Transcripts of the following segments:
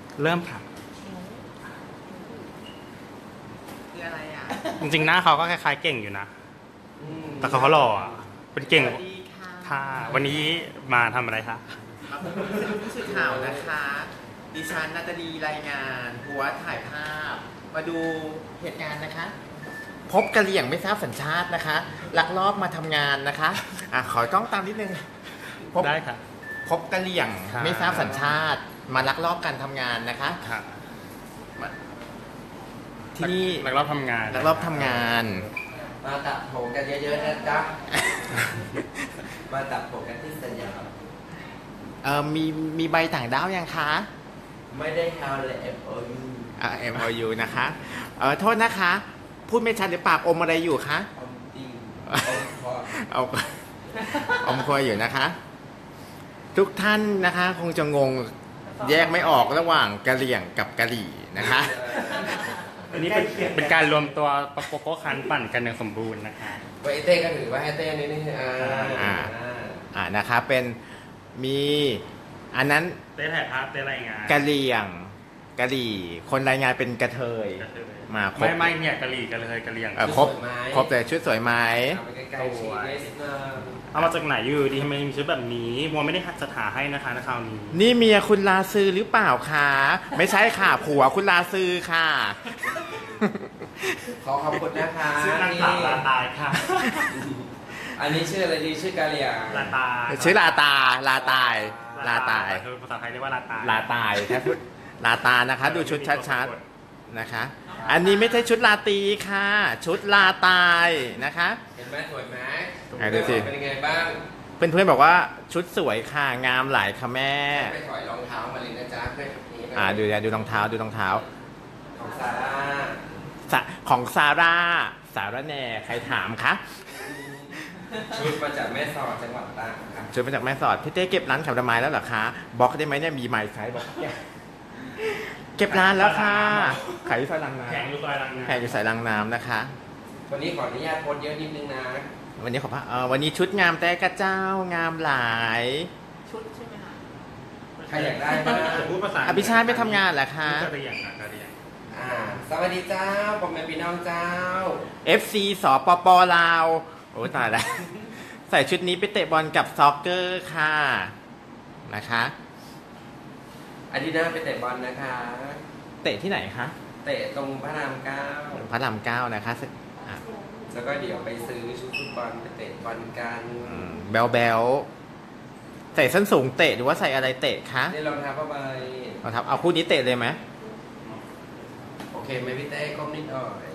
เริ่มค่ะคืออะไรอ่ะจริงๆหน้าเขาก็คล้ายๆเก่งอยู่นะแต่เขาหล่ออ่ะเป็นเก่งค่ะวันนี้มาทำอะไรคะผู้สื่อข่าวนะคะดิฉันนาตาลีรายงานหัวถ่ายภาพมาดูเหตุการณ์นะคะพบกะเหรี่ยงไม่ทราบสัญชาตินะคะลักลอบมาทำงานนะคะขอกล้องตามนิดนึงได้ค่ะพบกะเหรี่ยงไม่ทราบสัญชาติมาลักลอบการทำงานนะคะที่นี่ลักลอบทำงานมาตัดผมกันเยอะๆนะจ๊ะมาตัดผมกันที่สยามมีใบต่างด้าวยังคะไม่ได้ทำเลย MOU นะคะโทษนะคะพูดไม่ชัดหรือปากอมอะไรอยู่คะอมจริงอมคอยอยู่นะคะทุกท่านนะคะคงจะงงแยกไม่ออกระหว่างกะเหรี่ยงกับกะหรี่นะคะอันนี้เป็นการรวมตัวโกโก้คันปั่นกันอย่างสมบูรณ์นะคะไว้เต้ก็ถือว่าให้เต้นี่นะคะเป็นมีอันนั้นเต้ถ่ายภาพเต้รายงานกะเหรี่ยงกะหรี่คนรายงานเป็นกระเทยมาครบไม่เนี่ยกะหรี่กะเลยกะเหรี่ยงครบแต่ชุดสวยไหมเอามาจากไหนอยู่ดีทำไมมีชุดแบบนี้มัวไม่ได้จะหาให้นะคะในคราวนี้นี่เมียคุณลาซือหรือเปล่าคะไม่ใช่ค่ะผัวคุณลาซือค่ะขอขอบคุณนะคะชื่อนางสาวลาตายค่ะอันนี้ชื่ออะไรดีชื่อกะเหรี่ยงลาตาชื่อลาตายภาษาไทยเรียกว่าลาตายแค่พูดลาตานะคะดูชุดชัดๆนะคะอันนี้ไม่ใช่ชุดลาตีค่ะชุดลาตายนะคะเห็นไหมสวยไหมดูสิเป็นยังไงบ้างเพื่อนๆบอกว่าชุดสวยค่ะงามหลายค่ะแม่ไปถอยรองเท้ามาเลยนะจ๊ะเพื่อนนี้ดูรองเท้าของซาร่าแน่ใครถามคะชุดมาจากแม่สอดจังหวัดตากครับชุดมาจากแม่สอดพี่เต้เก็บร้านขับดอกไม้แล้วเหรอคะบล็อกได้ไหมเนี่ยมีไม้ไซส์บอกเก็บร้านแล้วค่ะขายอยู่ซอยลังน้ำแข่งอยู่ซอยลังน้ำนะคะวันนี้ขออนุญาตโพสเยอะนิดนึงนะวันนี้วันนี้ชุดงามแต่กระเจ้างามหลายชุดใช่ไหมคะใครอยากได้บ้างจะพูดภาษาอภิชาติไม่ทำงานเหรอคะกะเหรี่ยงสวัสดีเจ้าผมเป็นพี่น้องเจ้า FC สปปลาวโอ้ตายแล้วใส่ชุดนี้ไปเตะบอลกับซ็อกเกอร์ค่ะนะคะอาทิตย์หน้าไปเตะบอลนะคะเตะที่ไหนคะเตะตรงพระรามเก้านะคะแล้วก็เดี๋ยวไปซื้อชุดฟุตบอลไปเตะบอลกันแบลใส่ส้นสูงเตะหรือว่าใส่อะไรเตะคะนี่รองเท้าผ้าใบรองเท้าเอาคู่นี้เตะเลยไหมโอเคไหมพี่เต้ก้มนิดหน่อย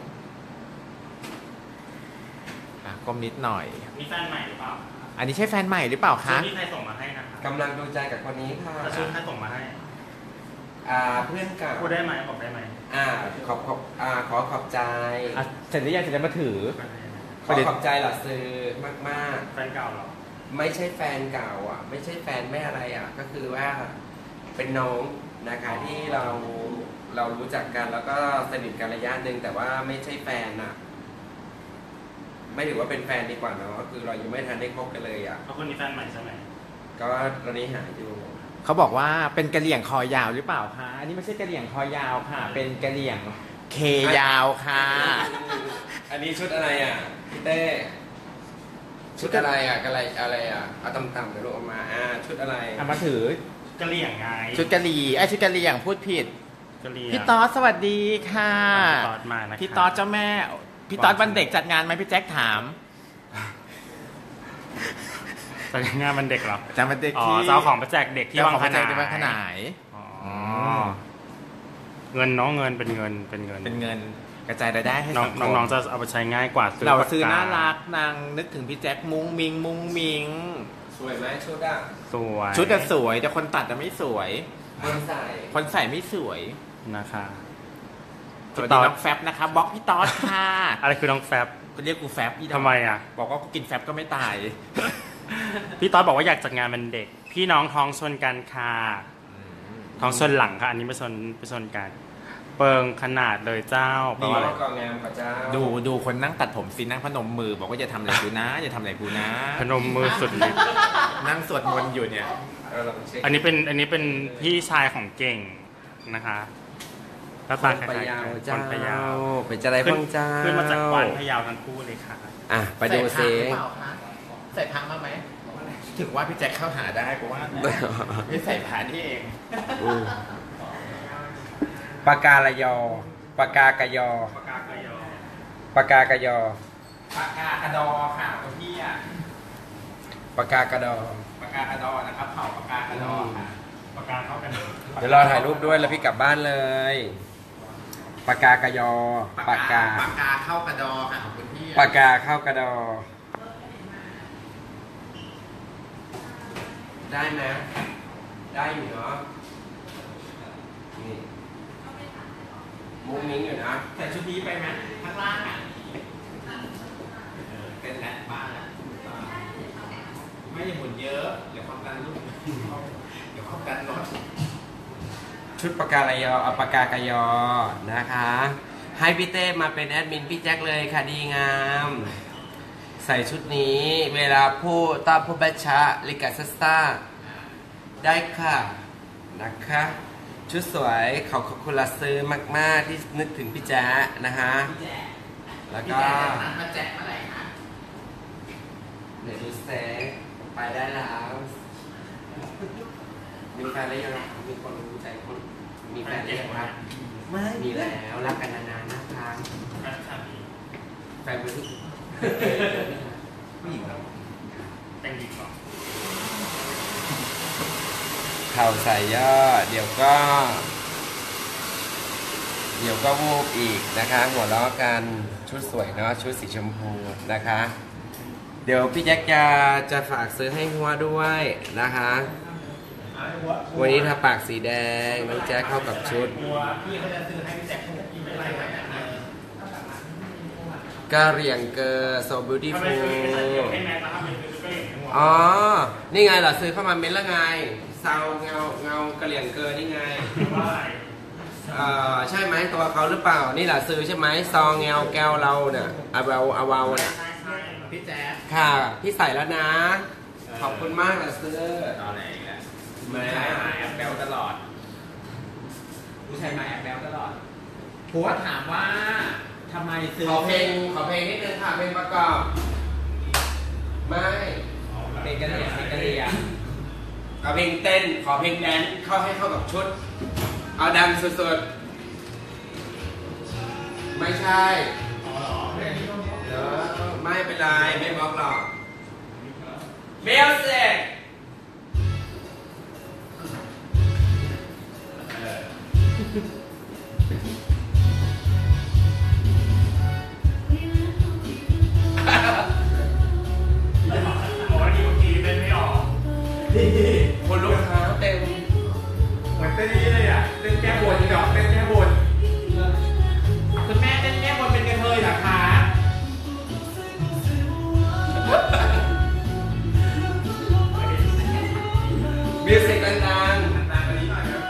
ก้มนิดหน่อยมีแฟนใหม่หรือเปล่าอันนี้ใช่แฟนใหม่หรือเปล่าคะชุดที่ใครส่งมาให้นะคะกำลังดูใจกับคนนี้ค่ะชุดใครส่งมาให้เพื่อนเก่าพูดได้ไหมบอกได้ไหมขอขอบใจเสร็จหรือยังจะมาถือขอขอบใจหล่ะซื้อมากแฟนเก่าหรอไม่ใช่แฟนเก่าไม่ใช่แฟนไม่อะไรก็คือว่าเป็นน้องนะคะที่เรารู้จักกันแล้วก็สนิทกันระยะหนึ่งแต่ว่าไม่ใช่แฟนไม่ถือว่าเป็นแฟนดีกว่าเนาะก็คือเรายังไม่ทันได้คบกันเลยเพราะคนนี้แฟนใหม่ใช่ไหมก็ตอนนี้หาอยู่เขาบอกว่าเป็นกะเหรี่ยงคอยาวหรือเปล่าคะอันนี้ไม่ใช่กะเหรี่ยงคอยาวค่ะเป็นกะเหรี่ยงเคยาวค่ะอันนี้ชุดอะไรพี่เต้ชุดอะไรอะไรเอาต่ำๆเดี๋ยวลงมาชุดอะไรมาถือกะเหรี่ยงไงชุดกะหรี่ชุดกะเหรี่ยงพูดผิดพี่ต๊อดสวัสดีค่ะพี่ต๊อดเจ้าแม่พี่ต๊อดวันเด็กจัดงานไหมพี่แจ็คถามจัดงานวันเด็กเหรอจัดวันเด็กที่เจ้าของประแจกเด็กที่วางขนายเงินน้องเงินเป็นเงินกระจายรายได้ให้สังคมน้องๆจะเอาไปใช้ง่ายกว่าเราซื้อน่ารักนางนึกถึงพี่แจ็คมุ้งมิงสวยไหมชุดสวยชุดสวยแต่คนตัดจะไม่สวยคนใส่ไม่สวยนะคะสวัสดีน้องแฟบนะคะบล็อกพี่ต๊อดค่ะอะไรคือน้องแฟบก็เรียกกูแฟบทำไมบอกว่ากูกินแฟบก็ไม่ตายพี่ต๊อดบอกว่าอยากจัดงานเป็นเด็กพี่น้องท้องชนกันค่ะท้องชนหลังค่ะอันนี้ไม่ชนกันเปิงขนาดเลยเจ้าดีมากงามกว่าเจ้าดูคนนั่งตัดผมสินั่งพนมมือบอกว่าจะทำอะไรกูนะจะทำอะไรกูนะพนมมือสุดฤทธิ์นั่งสวดมนต์อยู่เนี่ยอันนี้เป็นพี่ชายของเก่งนะคะก็ตาคล้ายๆกันคนพะเยาเป็นจะไรพ้องเจ้าขึ้นมาจากกวานพะเยาทั้งคู่เลยค่ะอ่ะไปดูซิใส่พักมาไหมถึงว่าพี่แจ็คเข้าหาได้เพราะว่าพี่ใส่ผ้านี่เองปากกาละยอปากกากะยอปากกากะยอปากกากระดอค่ะคุณพี่อ่ะปากกากะดอปากกากระดอนะครับเผาปากกากระดอค่ะปากกาเข้ากันเดี๋ยวรอถ่ายรูปด้วยแล้วพี่กลับบ้านเลยปากกากะยอปากกาปากกาเข้ากระดอค่ะคุณพี่ปากกาเข้ากระดอ ได้ไหมได้อยู่เนาะนี่มุ้งมิ้งอยู่นะใส่ชุดนี้ไปไหมข้างล่างอ่ะเป็นแหละบ้านละไม่ได้หมุนเยอะเดี๋ยวความดันรุ่นเดี๋ยวความดันลดชุดปากกาละยอเอาปากกากะยอนะคะ ให้พี่เต้มาเป็นแอดมินพี่แจ็คเลยค่ะดีงาม ใส่ชุดนี้เวลาพูดตามพูดบัชชะลิกาซัสตาได้ค่ะนะคะ ชุดสวยเขาขอบคุณละซื้อมากๆที่นึกถึงพี่แจ๊ะนะคะ แล้วพี่ก็แจ็คจะมาแจ็คเมื่อไหร่คะเดี๋ยวดูเซ็กไปได้แล้ว มีแฟนแล้วยังมีคนรู้ใจคนมีแฟนแล้วยังครับไม่มีแล้วรักกันนานๆนะคะแฟนเป็นผู้หญิงผู้หญิงครับแต่งดีกว่าเข่าใส่ย่อเดี๋ยวก็วูบอีกนะคะหัวเราะกันชุดสวยเนาะชุดสีชมพูนะคะ เดี๋ยวพี่แจ็คจะฝากซื้อให้หัวด้วยนะคะ วันนี้ทาปากสีแดงน้องแจ็คเข้ากับชุดพี่เขาจะซื้อให้พี่แจ็คทั้งหมดที่ไม่ได้ไหนนะกะเหรี่ยงเกอร์ so ทำไม beautiful คือให้แม็กซ์นะครับเป็นคือก็เห็นทั้งหมดอ๋อ นี่ไงเหรอซื้อเข้ามาเม้นละไงเซาเงากะเหรี่ยงเกอร์นี่ไงว่าใช่ไหมตัวเขาหรือเปล่า นี่แหละซื้อใช่ไหมซองเงาแก้วเราเนี่ยอาวาวเนี่ยพี่แจ๊คค่ะ พี่ใส่แล้วนะ ขอบคุณมากนะซื้อตอนไหนอีกแล้วแม่ผู้ชายมาแอบแบลตลอดผู้ชายมาแอบแบลตลอดผัวถามว่าทำไมซื้อขอเพลงนิดนึงค่ะเพลงประกอบ ไม่เป็นกะเหรี่ยงเป็นกะเหรี่ยงเอาเพลงเต้น ขอเพลงแดนซ์เข้ากับชุด เอาดังสุดๆ ไม่ใช่เดี๋ยวไม่เป็นไรไม่บล็อกหรอกเมลเซกบอกว่านี่เมื่อกี้เต้นไม่ออกคนลูกค้าเต็มเหมือนเต้นนี้เลยอ่ะเต้นแก้บนดอกเต้นแก้บนคุณแม่เต้นแก้บนเป็นกระเทยเหรอคะมิวสิกดังตามไปนี้หน่อยครับ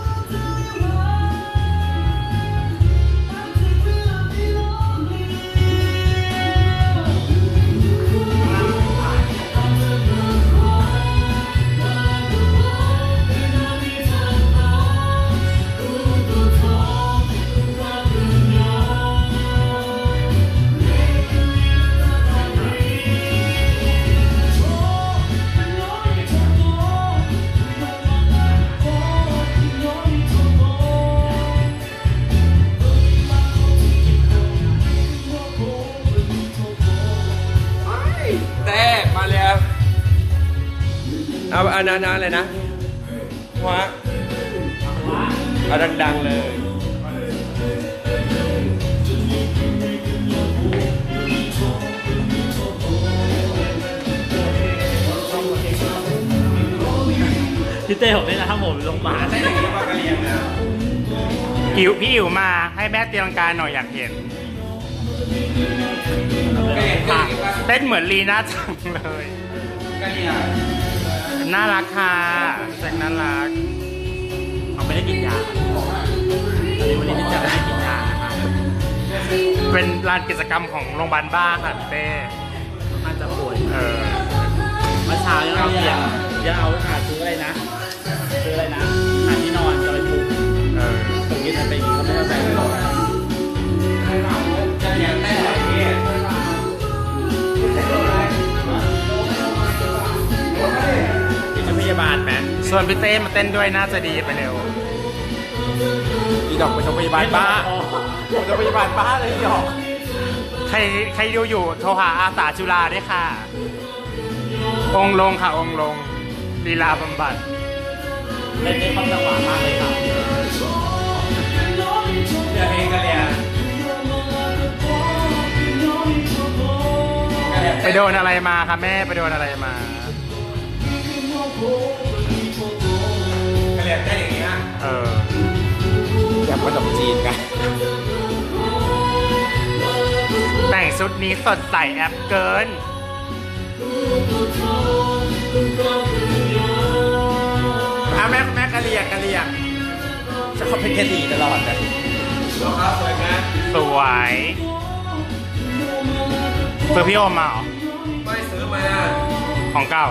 ๆเต้มาเร็วเอานานๆเลยนะหัวเอาดังๆเลยพี่เต้ผมได้นะครับผมลงมาใช่อย่างนี้ว่ากะเหรี่ยงนะพี่อิ๋วมาให้แม่ตีลังกาหน่อยอยากเห็นกะเหรี่ยงค่ะกะเหรี่ยงปะเต้นเหมือนลีน่าจังเลยกะเหรี่ยงน่ารักค่ะแจ็คน่ารักเขาไม่ได้กินยาวันนี้พี่แจ็คไม่ได้กินยานะครับเป็นลานกิจกรรมของโรงพยาบาลบ้าค่ะพี่เต้อาจจะป่วยเมื่อเช้ายังเอาหาซื้ออะไรนะหาที่นอนจะไปทุบชวนพี่เต้มาเต้นด้วยน่าจะดีไปเร็วอีดอกไปโรงพยาบาลบ้าโรงพยาบาลบ้าเลยอีดอกใครดูอยู่โทรหาอาสาจุฬาด้วยค่ะ องค์ลงค่ะองค์ลงลีลาบำบัดเล่นได้ความจังหวะมากเลยค่ะเดี๋ยวเพลงกันเลยไปโดนอะไรมาคะแม่ไปโดนอะไรมากระเรียนได้อย่างนี้นะแบบขนมจีนกันแต่งชุดนี้สดใสแอปเกินแม่กะเลียงจะเขาเป็นกะหรี่ตลอดเลยรองเท้าสวยไหมสวยซื้อพี่โอมมาเหรอไม่ซื้อมาของเก่า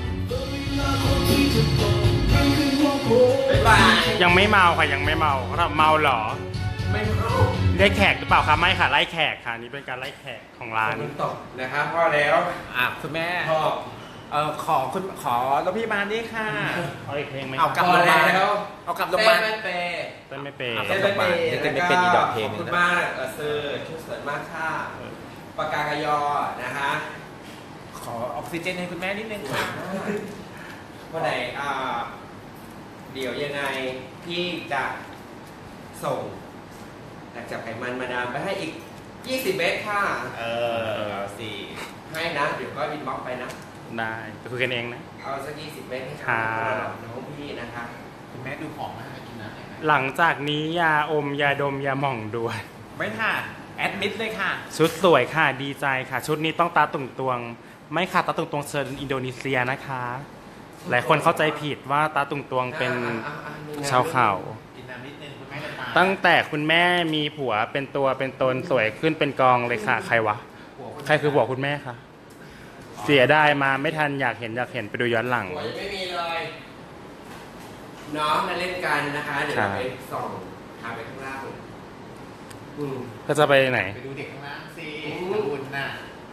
บ๊ายบายยังไม่เมาค่ะยังไม่เมาถ้าเมาเหรอไม่เอาเรียกแขกหรือเปล่าคะไม่ค่ะไล่แขกค่ะนี่เป็นการไล่แขกของร้านมันตกนะครับพอแล้วคุณแม่พอขอรถพยาบาลนี่ค่ะเอาอีกเพลงไหมเอากลับโรงพยาบาลแล้วเอากลับโรงพยาบาลเต้นไม่เปย์เต้นไม่เป็นเอาเต้นไม่เปย์เต้นไม่เป็นอีดอกเพลงขอบคุณมากซื้อชุดสวยมากค่ะปากกากยอนะคะขอออกซิเจนให้คุณแม่นิดนึงค่ะวันไหนเดี๋ยวยังไงพี่จะส่งจากจับไขมันมาดามไปให้อีก20เมตรค่ะเอาสิให้นะ เดี๋ยวก็อินบ็อกซ์ไปนะได้ไปคุยกันเองนะเอาสัก20เมตรให้ค่ะน้องพี่นะคะคุณแม่ดูผอมมากกินน้ำหน่อยไหมหลังจากนี้ยาอมยาดมยาหม่องด้วยไม่ค่ะแอดมิดเลยค่ะชุดสวยค่ะดีใจค่ะ ชุดนี้ต้องตาตุ่งตวง ไม่ค่ะตาตุ่งตวงเชิญอินโดนีเซียนะคะ หลายคนเข้าใจผิดว่าตาตุ่งตวงเป็นชาวเขากินน้ำนิดนึงคุณแม่จะตายตั้งแต่คุณแม่มีผัวเป็นตัวเป็นตนสวยขึ้นเป็นกองเลยค่ะ ใครวะ ใครคือผัวคุณแม่คะเสียได้มาไม่ทันอยากเห็นไปดูย้อนหลังหัวยังไม่มีเลย น้องมาเล่นกันนะคะ เดี๋ยวเราไปส่องพาไปข้างล่างก็จะไปไหนไปดูเด็กข้างล่างสิอืมบุญน่ะ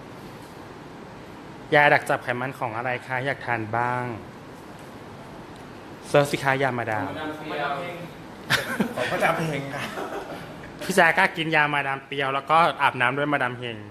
ยาดักจับไขมันของอะไรคะอยากทานบ้างเซิร์ชสิคะยามาดามของประจำเพลงค่ะพี่แจ๊กกล้ากินยามาดามเปรียวแล้วก็อาบน้ำด้วยมาดามเฮง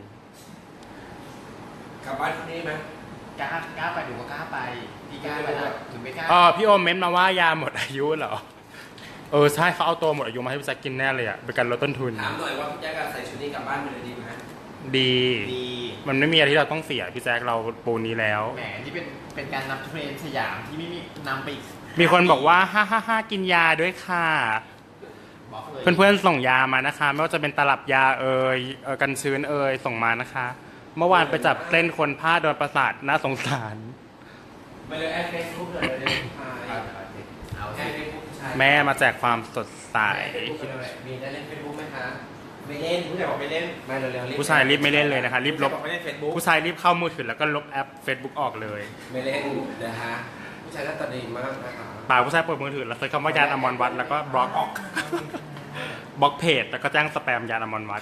กลับบ้านที่นี่ไหมกล้าไปดูก็กล้าไปพี่กล้าไปนะถึงไม่กล้าพี่โอมเม้นต์มาว่ายาหมดอายุเหรอใช่เขาเอาตัวหมดอายุมาให้พี่แจ๊กกินแน่เลยอ่ะเป็นการลดต้นทุนถามหน่อยว่าพี่แจ๊คใส่ชุดนี้กลับบ้านไปเลยดีไหมดีดีมันไม่มีอะไรที่เราต้องเสียพี่แจ๊กเราปูนี้แล้วแหมนี่เป็นการนำเทรนด์สยามที่ไม่มีนำไปอีกมีคนบอกว่าฮ่ากินยาด้วยค่ะบอกเลยเพื่อนๆส่งยามานะคะ ไม่ว่าจะเป็นตลับยากันชื้นส่งมานะคะ เมื่อวานไปจับเส้นคนพลาดโดนประสาทน่าสงสารไปเลยแอดเฟซบุ๊กเลยเดี๋ยวผู้ชายเอาแอสิดเฟซบุ๊กผู้ชายแม่มาแจกความสดใสมีได้เล่นเฟซบุ๊กไหมคะไม่เล่นผู้ชายบอกไม่เล่นไม่เร็วๆผู้ชายรีบไม่เล่นเลยนะคะ รีบลบบอกไม่เล่นเฟซบุ๊กผู้ชายรีบเข้ามือถือแล้วก็ลบแอป Facebook ออกเลยไม่เล่นนะฮะผู้ชายหน้าตาดีมากนะคะป่าผู้ชายเปิดมือถือแล้วเซิร์ชคำว่ายานอมรวัดแล้วก็บล็อกบล็อกเพจแล้วก็แจ้งสแปมยานอมรวัด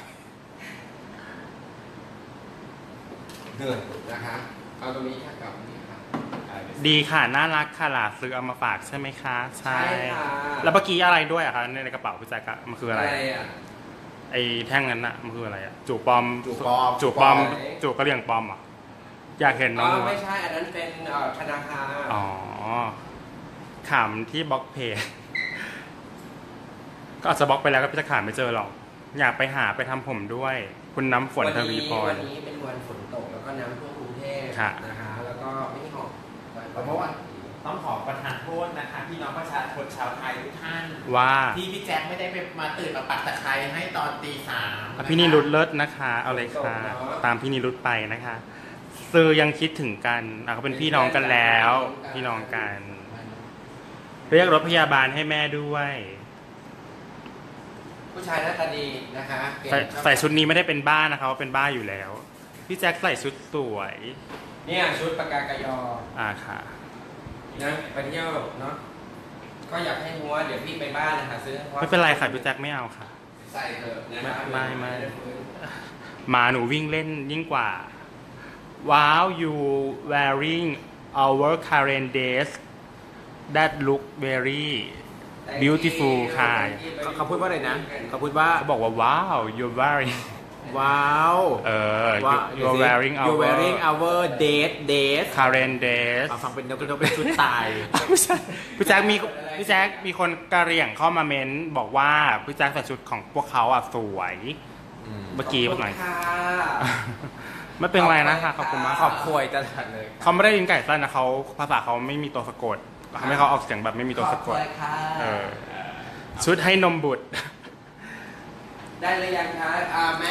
เหนื่อยนะคะเอาตรงนี้ค่ะกลับนี่ค่ะดีค่ะน่ารักค่ะหลาซื้อเอามาฝากใช่ไหมคะ ใช่ใช่ค่ะแล้วเมื่อกี้อะไรด้วยอะคะในกระเป๋าพี่แจ๊กอะมันคืออะไรอ่ะไอ้แท่งนั้นอะมันคืออะไรอะจูบปลอมจูบปลอมจูบปลอมไหนจูบกระเหลี่ยงปลอมเหรออยากเห็นน้องวัวไม่ใช่ อันนั้นเป็นธนาคารอ๋อขำที่บล็อกเพจ ก็อาจจะบล็อกไปแล้วก็พี่จะขายไม่เจอหรอก อยากไปหาไปทำผมด้วย คุณน้ำฝนทวีพรวันนี้เป็นวันฝนตกแล้วก็น้ำท่วมกรุงเทพค่ะนะคะแล้วก็ไม่หอบเพราะว่าต้องขอประทานโทษนะคะพี่น้องประชาชนชาวไทยทุกท่านว่าที่พี่แจ็คไม่ได้ไปมาตื่นมาปักตะไคร้ให้ตอนตี 3 พี่นิรุตเลิศนะคะ เอาเลยค่ะ ตามพี่นิรุตไปนะคะซื้อยังคิดถึงกันเขาเป็นพี่น้องกันแล้ว พี่น้องกัน เรียกรถพยาบาลให้แม่ด้วยผู้ชายหน้าตาดีนะคะใส่ชุดนี้ไม่ได้เป็นบ้านะคะว่าเป็นบ้าอยู่แล้ว พี่แจ็คใส่ชุดสวยเนี่ยชุดปากกากยอค่ะนะไปเที่ยวเนาะก็อยากให้หัวเดี๋ยวพี่ไปบ้านนะคะซื้อไม่เป็นไรค่ะพี่แจ็คไม่เอาค่ะใส่เถอะนะคะไม่หมาหนูวิ่งเล่นยิ่งกว่า ว้าว you wearing our current days that look very beautiful ค่ะเขาพูดว่าอะไรนะเขาพูดว่าเขาบอกว่าว้าว you're wearing ว้าว you're wearing you're wearing our date current dress ฟังเป็นนกเป็นชุดตายไม่ใช่พี่แจ๊คมีคนกะเหรี่ยงเข้ามาเม้นบอกว่าพี่แจ๊คใส่ชุดของพวกเขาอ่ะสวยเมื่อกี้หน่อยไม่เป็นไรนะคะขอบคุณมากขอบคุยตลอดเลยเขาไม่ได้ยินไก่สั้นนะเขาภาษาเขาไม่มีตัวสะกดทำให้เขาออกเสียงแบบไม่มีตัวสะกดชุดให้นมบุตรได้เลยยังคะแม่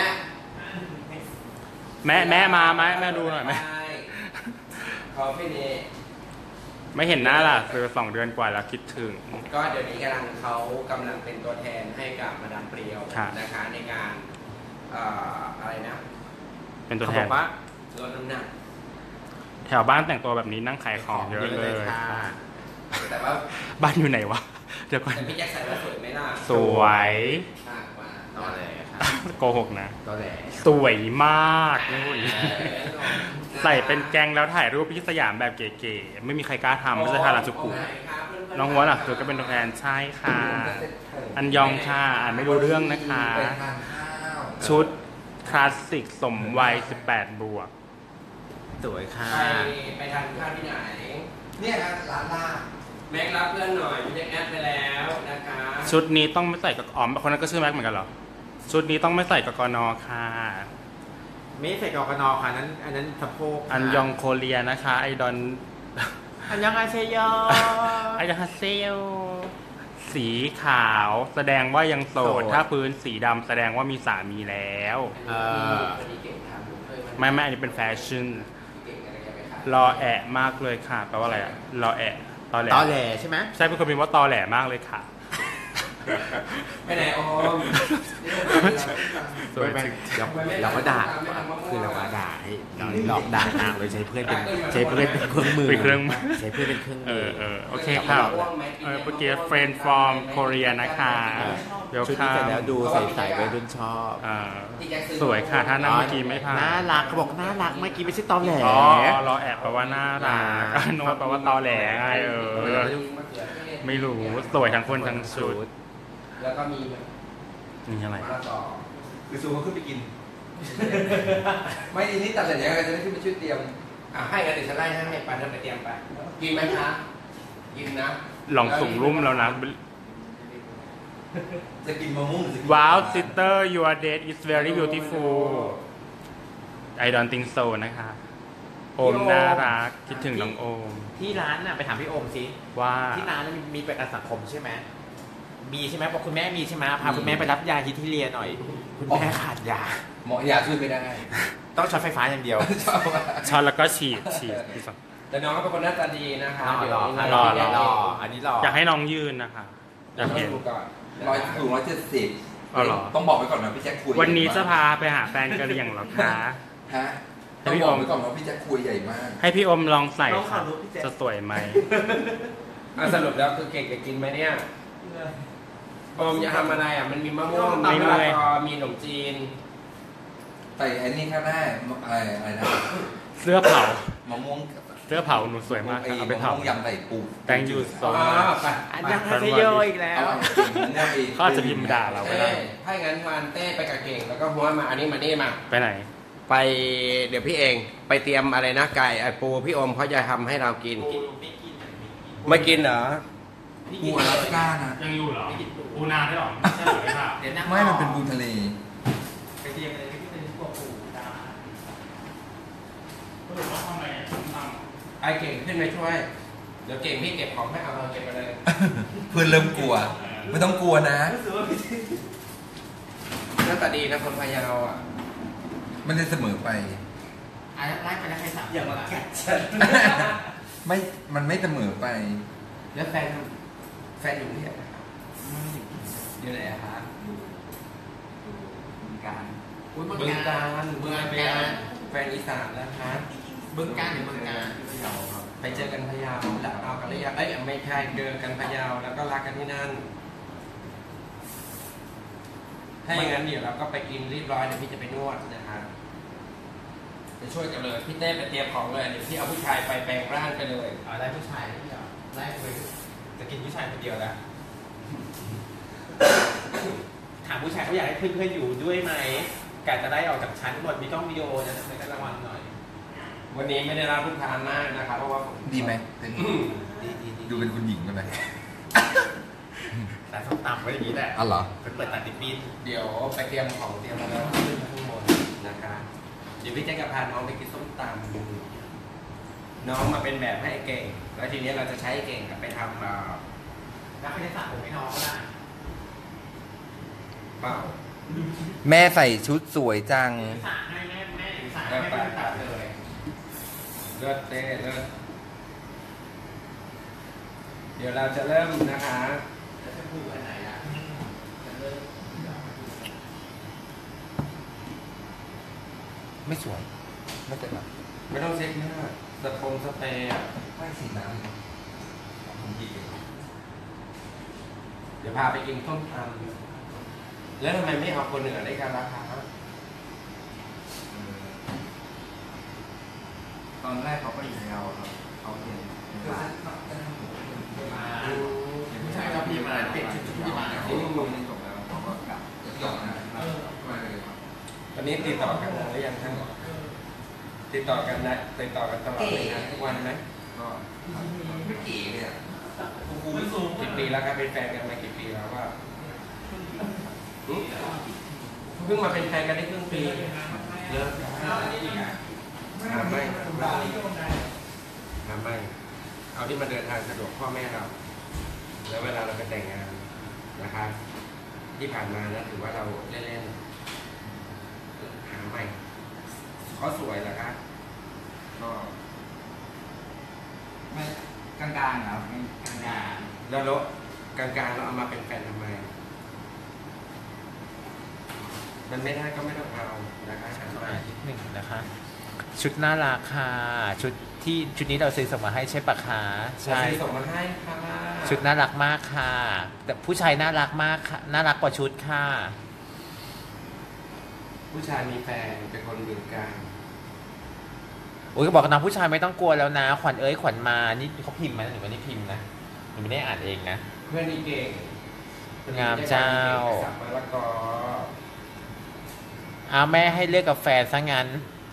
มาแม่ดูหน่อยไหมขอพี่นี่ไม่เห็นหน้าล่ะคือ2 เดือนกว่าแล้วคิดถึงก็เดี๋ยวนี้เขากำลังเป็นตัวแทนให้กับมาดามเปรียวค่ะนะคะในงานอะไรนะเป็นตัวเขาแทบอน กว่าลดน้ำหนักแถวบ้านแต่งตัวแบบนี้นั่งขายของเยอะเลยค่ะแต่ว่าบ้านอยู่ไหนวะเดี๋ยวก่อนแต่พี่แจ็คใส่แล้วสวยไหมล่ะสวยมากกว่าตอแหลค่ะโกหกนะตอแหลสวยมากใส่เป็นแกงแล้วถ่ายรูปพี่สยามแบบเก๋ๆไม่มีใครกล้าทำไม่ใช่ทาราจุกุน้องหัวหลักคือก็เป็นตัวแทนใช่ค่ะ อันยองค่ะอ่านไม่รู้เรื่องนะคะไปทานข้าวชุดคลาสสิกสมวัย18 บวกสวยค่ะไปทานข้าวที่ไหนเนี่ยครับร้านลาบแม็กรับเพื่อนหน่อยพี่แจ็คแอดไปแล้วนะคะชุดนี้ต้องไม่ใส่กับอ๋อมคนนั้นก็ชื่อแม็กเหมือนกันเหรอชุดนี้ต้องไม่ใส่กับกนค่ะไม่ใส่กอกนค่ะอันนั้นสะโพกอันยองโคเรียนะคะไอดอนอันยองอาเซโยไอยองฮาเซลสีขาวแสดงว่ายังโสดถ้าพื้นสีดำแสดงว่ามีสามีแล้วคนนี้เก่งทำบุญด้วยไม่อันนี้เป็นแฟชั่นเก่งอะไรกันไปคะรอแอะมากเลยค่ะแปลว่าอะไรอะรอแอะตอแหลตอแหลใช่ไหมใช่เป็นคนพิมพ์ว่าตอแหลมากเลยค่ะไปไหนโอมสวยจริงเราก็ด่าคือเราก็ด่าให้เราหลอกด่านางโดยใช้เพื่อนเป็นเครื่องมือเป็นเครื่องมือใช้เพื่อนเป็นเครื่องมือโอเคค่ะเมื่อกี้เฟรนด์ฟอร์มโคเรียนะคะเดี๋ยวชุดค่ะนี้เสร็จแล้วดูใสๆวัยรุ่นชอบสวยค่ะถ้านั่งเมื่อกี้ไม่ผ่านน่ารักเขาบอกน่ารักเมื่อกี้ไม่ใช่ตอแหลอ๋อรอแอบแปลว่าน่ารักโน้ตแปลว่าตอแหลไงไม่รู้สวยทั้งคนทั้งชุดแล้วก็มีนี่อะไรมาต่อคือซูเขาขึ้นไปกิน ไม่ดีนี่ตัดเสร็จแล้วจะได้ขึ้นไปช่วยเตรียมให้กันเดี๋ยวฉันไล่ให้ปันเธอไปเตรียมไปกินไหมคะกินนะลองสุ่มรุ่มแล้วนะจะกินมะม่วงหรือจะกินว้าว sister your date is very beautiful I don't think so นะคะโอมน่ารักคิดถึงน้องโอมที่ร้านน่ะไปถามพี่โอมสิว่าที่ร้านมีประกันสังคมใช่ไหมมีใช่ไหมบอกคุณแม่มีใช่ไหมพาคุณแม่ไปรับยาฮิตที่เรียหน่อย คุณแม่ขาดยาหมอยาช่วยไม่ได้ต้องช็อตไฟฟ้าอย่างเดียวชอบมากช็อตแล้วก็ฉีดที่สองแต่น้องก็เป็นคนหน้าตาดีนะคะหล่อหล่ออันนี้หล่ออยากให้น้องยืนนะคะอยากเห็นดูก่อนสูง170 อ๋อเหรอต้องบอกไว้ก่อนนะพี่แจ็คคุยวันนี้จะพาไปหาแฟนกะเหรี่ยงเหรอคะฮะต้องบอกไว้ก่อนว่าพี่แจ็คคุยใหญ่มากให้พี่อมลองใส่ค่ะจะสวยไหมสรุปแล้วคือเก่งจะกินไหมเนี่ยโอมจะทำอะไรมันมีมะม่วงไม่มีเมื่มะอยละกอมีขนมจีนแต่อันนี้ข้างหน้าอะไรนะเสื้อเผามะม่วงเสื้อเผาหนูสวยมากค่ะเอาไปมะเผาม่วงยำใส่ปู Thank you so อ๋อ much ไปอันยังฮาเซโยอีกแล้วเขาอาจจะพิมพ์ด่าเราก็ได้ถ้างั้นวันเต้ไปกับเก่งแล้วก็หัวมาอันนี้มานี่มาไปไหนไปเดี๋ยวพี่เองไปเตรียมอะไรนะไก่ไอปูพี่อมเขาจะทำให้เรากิน ไม่กินเหรอปูอลาสก้านะยังอยู่เหรอปูนาได้หรอไม่ใช่หรือเปล่าไม่มันเป็นปูทะเลไปเตรียมอะไรที่เป็นพวกปูนาก็เลยว่าทำไมทำไอเก่งขึ้นไปช่วย เดี๋ยวเก่งพี่เก็บของให้เอาเก็บไปเลยเพื่อนเริ่มกลัว ไม่ต้องกลัวนะหน้าตาดีนะคนพะเยาอ่ะมันจะเสมอไปไล่ไปแล้วใครสั่งอย่ามาแกะฉันไม่ มันไม่เสมอไปแล้วแฟนอยู่ที่ไหนอยู่ไหนอะคะบึงการเมืองบึงกาการ รเมืองไปกาแล้รวแฟนอีสานแล้วคะบึงการหรือเมืองกาญไปเจอกันพะเยาแล้วเอากันหรือยังเอ้ยไม่ใช่เจอกันพะเยาแล้วก็รักกันที่นั่นถ้าอย่างนั้นเดี๋ยวเราก็ไปกินเรียบร้อยเดี๋ยวพี่จะไปนวดนะคะจะช่วยกันเลยพี่เต้ไปเตรียมของเลยเดี๋ยวพี่เอาผู้ชายไปแปลงร่างกันเลยไล่ผู้ชายไม่เหรอไล่ไปจะกินผู้ชายคนเดียวแล้วถามผู้ชายเขาอยากให้เพื่อนๆอยู่ด้วยไหมกะจะได้ออกจากชั้นหมดมีกล้องวิดีโอนะทำไมก็ระวังหน่อยวันนี้ไม่ได้รับลูกค้ามากนะครับเพราะว่าผมดีไหมเป็นดูเป็นคุณหญิงกันไหมแต่ส้มตำไว้อย่างนี้แหละอ๋อเหรอเป็นเปิดตัดดิบบินเดี๋ยวไปเตรียมของเตรียมมาแล้วขึ้นข้างบนนะคะเดี๋ยวพี่แจ๊คจะพาน้องไปกินส้มตำน้องมาเป็นแบบให้ไอ้เก่งแล้วทีนี้เราจะใช้ไอ้เก่งไปทำนักวิทยาศาสตร์ผมไม่น้องก็ได้เปล่าแม่ใส่ชุดสวยจังสาให้แม่สาให้เพื่อนตัดเลยเลือดเต้เลือดเดี๋ยวเราจะเริ่มนะคะแล้วจะพูดอันไหนล่ะจะเริ่มไม่สวย ไม่เป็นไรไม่ต้องเช็คหน้าสเปรย์อะไม่สีน้ำผมดีเดี๋ยวพาไปกินส้มตำแล้วทำไมไม่เอาคนเหนือได้กันราคาตอนแรกเขาก็อยู่ในเราเขาเรียนผู้ชายชอบพี่มาเปลี่ยนชุดพี่มาที่นี่ผมเรียนจบแล้วเขาก็กลับจบนะมาเลยครับตอนนี้ติดต่อกันหรือยังท่านติดต่อกันนะติดต่อกันตลอดเลยนะทุกวันไหมก็ไม่เก๋เลยอ่ะกี่ปีแล้วครับเป็นแฟนกันมากี่ปีแล้วว่าเพิ่งมาเป็นแฟนกันได้ครึ่งปีเลิกหาไม่เอาที่มาเดินทางสะดวกพ่อแม่เราแล้วเวลาเราไปแต่งงานนะครับที่ผ่านมานะถือว่าเราเล่นๆหาใหม่เขาสวยเหรอครับก็ไม่กลางๆครับไม่กลางแล้วรถกลางๆเราเอามาเป็นแฟนทำไม มันไม่ได้ก็ไม่ต้องเอานะคะหาใหม่นิดหนึ่งนะคะ ชุดน่ารักค่ะชุดนี้เราซื้อส่งมาให้ใช่ปะคะใช่ส่งมาให้ค่ะชุดน่ารักมากค่ะ แต่ผู้ชายน่ารักมากค่ะน่ารักกว่าชุดค่ะผู้ชายมีแฟนเป็นคนบึงการโอ้ยก็บอกน้องผู้ชายไม่ต้องกลัวแล้วนะขวัญเอ้ยขวัญมานี่เขาพิมพ์มาหรือว่านี่พิมพ์นะหนูไม่ได้อ่านเองนะเพื่อนนี่เก่งงามเจ้าสับมะละกอเอาแม่ให้เลือกกับแฟนซะงั้น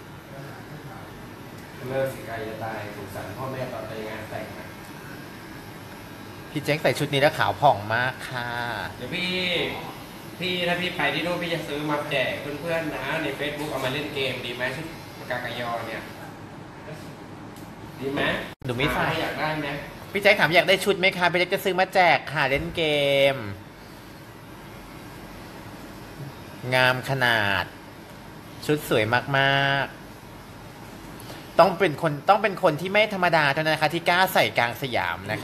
เลิกสิกายจะตายสุขสันต์พ่อแม่ตอนไปงานแต่งนะพี่แจ็คใส่ชุดนี้แล้วขาวผ่องมากค่ะเดี๋ยวพี่ถ้าพี่ไปที่นู่นพี่จะซื้อมาแจกเพื่อนๆนะใน Facebook เอามาเล่นเกมดีไหมชุดปากกากยอเนี่ยดีไหมหนูไม่ใส่อยากได้ไหมพี่แจ็คถามอยากได้ชุดไหมคะพี่แจ็คจะซื้อมาแจกค่ะเล่นเกม งามขนาด ชุดสวยมากๆต้องเป็นคนที่ไม่ธรรมดาเท่านั้นนะคะที่กล้าใส่กลางสยามนะคะ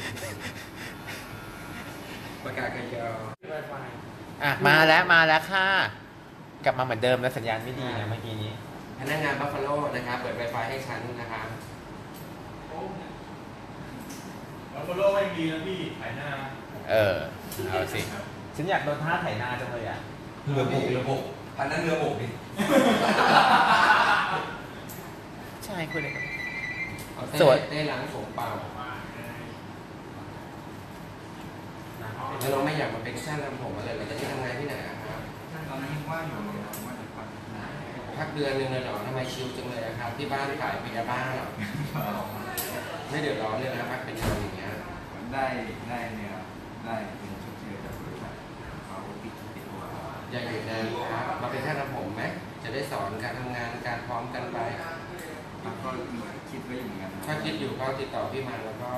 ปากกากยออ่ะมาแล้วค่ะกลับมาเหมือนเดิมแล้วสัญญาณไม่ดีนะเมื่อกี้นี้พนักงานบัฟฟาโลนะครับเปิด Wi-Fi ให้ฉันนะครับแล้วโฟโล่ไม่มีนะพี่ถ่ายหน้าเอาสิฉันอยากโดนท่าไถนาจังเลยอ่ะเรือบกอันนั้นเรือบกดิใช่คุยเลยกันเอาสวยเต้ล้างผมเปล่าแล้วเราไม่อยากมาเป็นช่างทำผมอะไรเราจะได้ทำงานที่ไหนอะครับตอนนั้นยังว่างอยู่เลยครับว่าจะพักพักเดือนหนึงเลยเหรอทำไมชิลจังเลยอะครับที่บ้านขายปิยาบ้าเหรอไม่เดือดร้อนเลยนะพักเป็นเดือนอย่างเงี้ยได้เนี่ยได้เป็นชุดเชื้อจากบริษัทเขาปิดตัวอย่าหยุดนะครับมาเป็นช่างทำผมไหมจะได้สอนการทำงานการพร้อมกันไปแล้วก็คิดไว้อยู่เหมือนกันถ้าคิดอยู่ก็ติดต่อพี่มาแล้วก็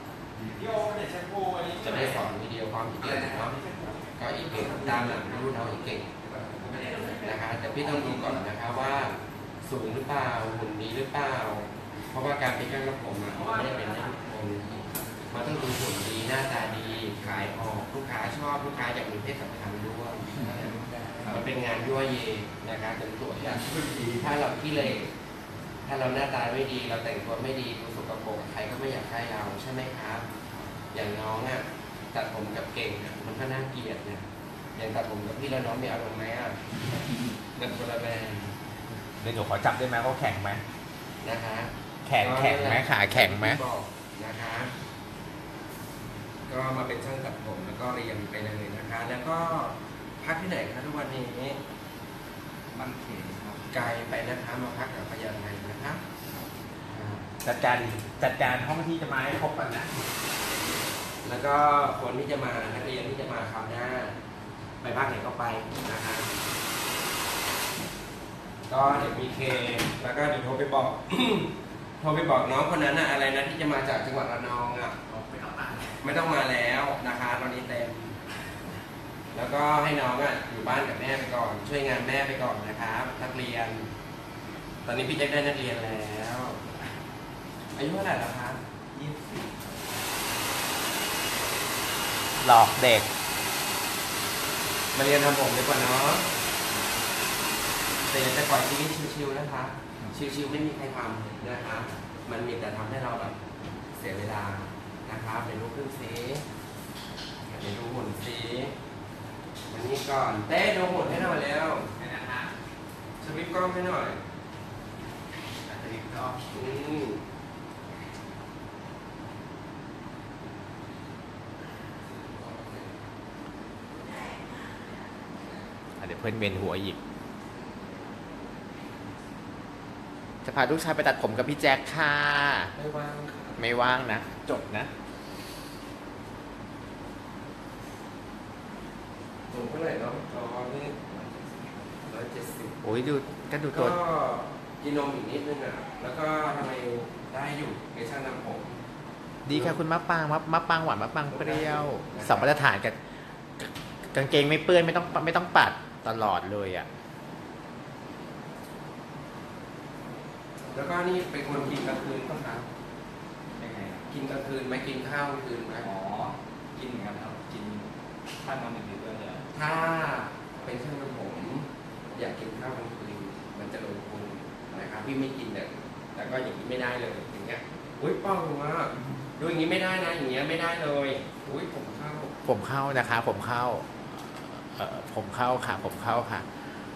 จะได้สอนวิดีโอความอีกเก่งเนาะก็อีกเก่งตามหลังรุ่นเราอีกเก่งนะคะแต่พี่ต้องดูก่อนนะคะว่าสูงหรือเปล่าหุ่นดีหรือเปล่าเพราะว่าการเป็นช่างทำผมอะมันไม่ได้เป็นได้ทุกคนมันต้องดูหุ่นดีหน้าตาดีขายออกลูกค้าชอบลูกค้าอยากมีเพศสัมพันธ์ด้วยมันเป็นงานยั่วเยนะคะเป็นตัวอย่างถ้าเราขี้เหร่ถ้าเราหน้าตาไม่ดีเราแต่งตัวไม่ดีดูสกปรกใครก็ไม่อยากได้เราใช่ไหมครับ อย่างน้องอ่ะตัดผมกับเก่งอ่ะมันก็น่าเกลียดเนี่ยอย่างตัดผมกับพี่แล้วน้องมีอารมณ์ไหมอ่ะมันคนละแบบเดี๋ยวหนูขอจับได้ไหมว่าแข็งไหมนะคะแข็งไหมขาแข็งไหมบอกนะคะก็มาเป็นช่างตัดผมแล้วก็เรียนไปเลยนะคะ แล้วก็พักที่ไหนคะทุกวันนี้มันเข็นครับไกลไปนะคะมาพักกับพยาไทนะคะจัดการห้องที่จะมาให้ครบก่อนนะแล้วก็คนที่จะมานักเรียนที่จะมาคราวหน้า ไปภาคไหนก็ไปนะคะ ก็เดี๋ยวมีเคแล้วก็เดี๋ยวโทรไปบอก โทรไปบอกน้องคนนั้นนะอะไรนะที่จะมาจากจังหวัดระนองอ่ะไม่ต้องมาแล้วนะคะตอนนี้เต็ม แล้วก็ให้น้องอ่ะอยู่บ้านกับแม่ไปก่อน ช่วยงานแม่ไปก่อนนะครับนักเรียน ตอนนี้พี่แจ็คได้นักเรียนแล้วอายุเท่าไหร่แล้วครับหลอกเด็กมาเรียนทำผมดีกว่าเนาะแต่อยากจะปล่อยชีวิตชิวๆนะคะชิวๆไม่มีใครทำนะคะมันมีแต่ทำให้เราแบบเสียเวลานะคะไปดูขึ้นซีไปดูหุ่นซีวันนี้ก่อนเต้ดูหุ่นให้หน่อยแล้วสวิปกล้องให้หน่อยเดี๋ยวเพื่อนเวียนหัวอีกจะพาลูกชายไปตัดผมกับพี่แจ็คค่ะไม่ว่างค่ะไม่ว่างนะ จบนะสูงเท่าไหร่เนาะตอนนี้170 โอ้ยดูก็ดูตัก็วกินนมอีกนิดนึงอ่ะแล้วก็ทำไมได้อยู่ในช่างนำผมดีค่ะคุณมะปางมะปางหวานมะปางเปรี้ยวสัมปทานกับกางเกงไม่เปื้อนไม่ต้องปัดตลอดเลยอ่ะแล้วก็นี่เป็นคนกินกลางคืนป่ะครับยังไงครับกินกลางคืนไหมกินข้าวกลางคืนไหมอ๋อกินเหมือนกันครับกินข้าวมันดึกๆด้วยเลยถ้าเป็นช่างทำผมอยากกินข้าวกลางคืนมันจะลงพุงนะครับพี่ไม่กินเลยแต่ก็อย่างนี้ไม่ได้เลยอย่างเงี้ยอุ้ยป้องมากดูอย่างนี้ไม่ได้นะอย่างเงี้ยไม่ได้เลยอุ้ยผมเข้าผมเข้านะคะผมเข้าผมเข้าค่ะผมเข้าค่ะ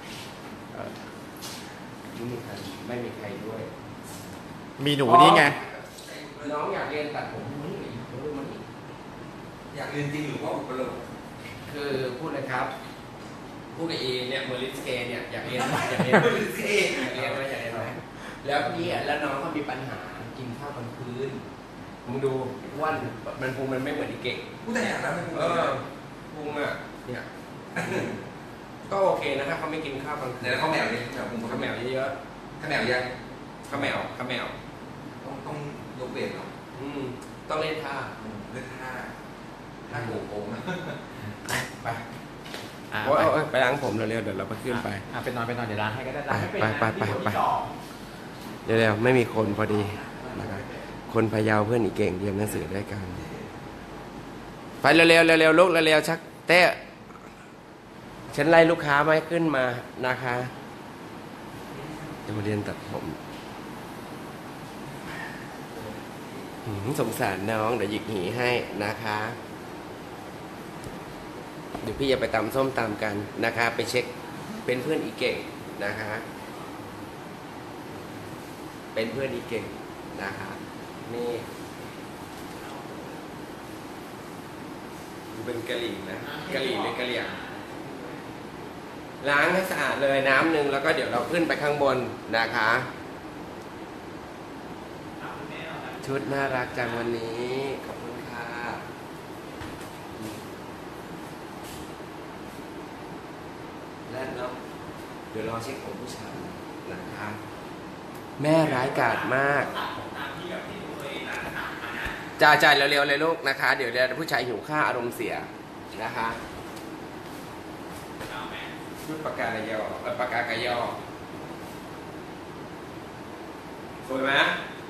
ไม่มีใครด้วยมีหนูนี่ไงน้องอยากเรียนตัดผมนี่มันนี่อยากเรียนจริงหรือว่าอุปโลกคือพูดเลยครับพูดกับเอเนี่ยเมอริสเกเนี่ยอยากเรียนไหมอยากเรียนเรียนเองอยากเรียนไหมอยากเรียนไหมแล้วพี่แล้วน้องเขามีปัญหากินข้าวกลางคืนมึงดูอ้วนมันพุงมันไม่เหมือนอีเก่งผู้แต่อยากแล้วไม่พูดพุงอ่ะเนี่ยก็โอเคนะครับเขาไม่กินข้าวกลางคืนเดี๋ยวข้าวแมวนี่แบบผมข้าวแมวเยอะข้าวแมวยังๆข้าวแมวต้องยกเวทเนาะต้องเล่นท่าเลือกท่าโกงนะไปอ่ะโอ้ยไปล้างผมเร็วๆเดี๋ยวเราไปขึ้นไปไปนอนเดี๋ยวล้างให้ก็ได้ล้างให้เป็นนะไป เดี๋ยวไม่มีคนพอดีนะครับคนพะเยาเพื่อนอีกเก่งเรียนหนังสือด้วยกันไปเร็วๆเร็วๆลุกเร็วๆชักเต้ฉันไล่ลูกค้าไม่ขึ้นมานะคะจะมาเรียนตัดผมสงสารน้องเดี๋ยวหยิกหีให้นะคะเดี๋ยวพี่จะไปตำส้มตำกันนะคะไปเช็คเป็นเพื่อนอีเก่งนะคะเป็นเพื่อนอีเก่งนะคะนี่ดูเป็นกะหรี่นะกะหรี่หรือกะเหรี่ยงล้างให้สะอาดเลยน้ำหนึ่งแล้วก็เดี๋ยวเราขึ้นไปข้างบนนะคะชุดน่ารักจังวันนี้ขอบคุณค่ะและเนาะเดี๋ยวรอเช็คของผู้ชายนะคะแม่ร้ายกาจมากจ่ายเร็วๆเลยลูกนะคะเดี๋ยวผู้ชายหิวข้าวอารมณ์เสียนะคะชุดปากกากะยอปากกากะยอสวยไหม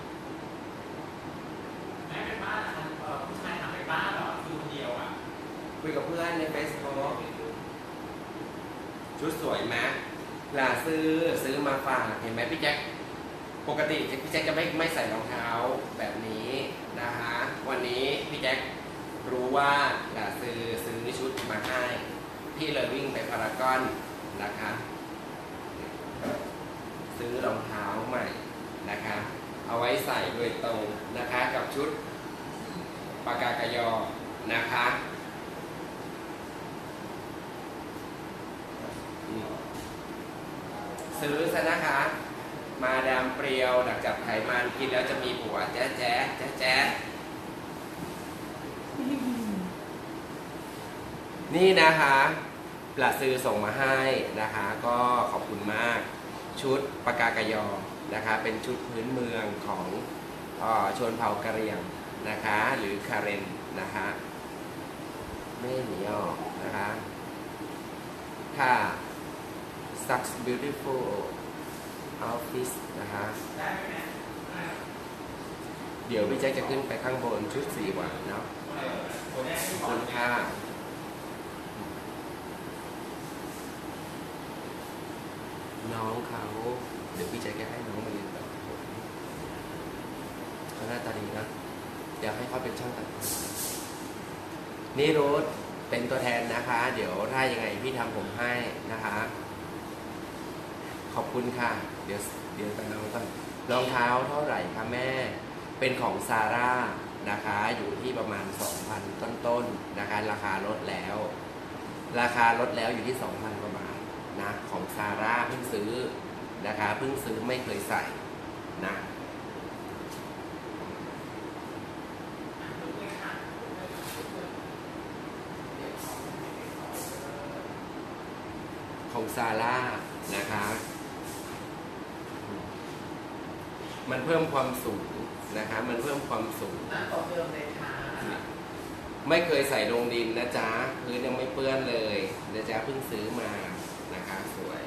แม่เป็นบ้านผู้ชายทำเป็นบ้านเหรอคือคนเดียวอ่ะคุยกับเพื่อนในเฟซบุ๊กชุดสวยไหมล่ะซื้อมาฝากเห็นไหมพี่แจ็คปกติพี่แจ็คจะไม่ใส่รองเท้าแบบนี้นะคะวันนี้พี่แจ็ครู้ว่าล่ะซื้อชุดมาให้พี่เลยวิ่งไปพารากอนนะคะซื้อรองเท้าใหม่นะคะเอาไว้ใส่โดยตรงนะคะกับชุดปากกากะยอนะคะซื้อซะนะคะมาดามเปรียวดักจับไขมันกินแล้วจะมีผัวแจ๊ะแจ๊ะแจ๊ะแจ๊ะนี่นะคะปลาซื้อส่งมาให้นะคะก็ขอบคุณมากชุดปากกากยอนะคะเป็นชุดพื้นเมืองของชนเผ่ากะเหรี่ยงนะคะหรือคาเรนนะคะไม่หนีออกนะคะค่ะ such beautiful outfit นะคะเดี๋ยวพี่แจ็คจะขึ้นไปข้างบนชุดสีหวานเนาะขอบคุณค่ะน้องเขาเดี๋ยวพี่แจ็คจะให้น้องมาเรียนตัดผมเขาหน้าตาดีนะอยากให้เขาเป็นช่างตัดผมนี่รูทเป็นตัวแทนนะคะ เดี๋ยวถ้ายังไงพี่ทำผมให้นะคะขอบคุณค่ะเดี๋ยวไปน้องก่อนรองเท้าเท่าไหร่คะแม่เป็นของซาร่านะคะอยู่ที่ประมาณ 2,000 ต้นๆนะคะราคาลดแล้วอยู่ที่ 2,000 กว่าบาทนะของซาร่าเพิ่งซื้อนะคะเพิ่งซื้อไม่เคยใส่นะของซาร่านะคะมันเพิ่มความสูงนะคะมันเพิ่มความสูงไม่เคยใส่ลงดินนะจ๊ะพื้นยังไม่เปื้อนเลยนะจ๊ะเพิ่งซื้อมานะคะสวย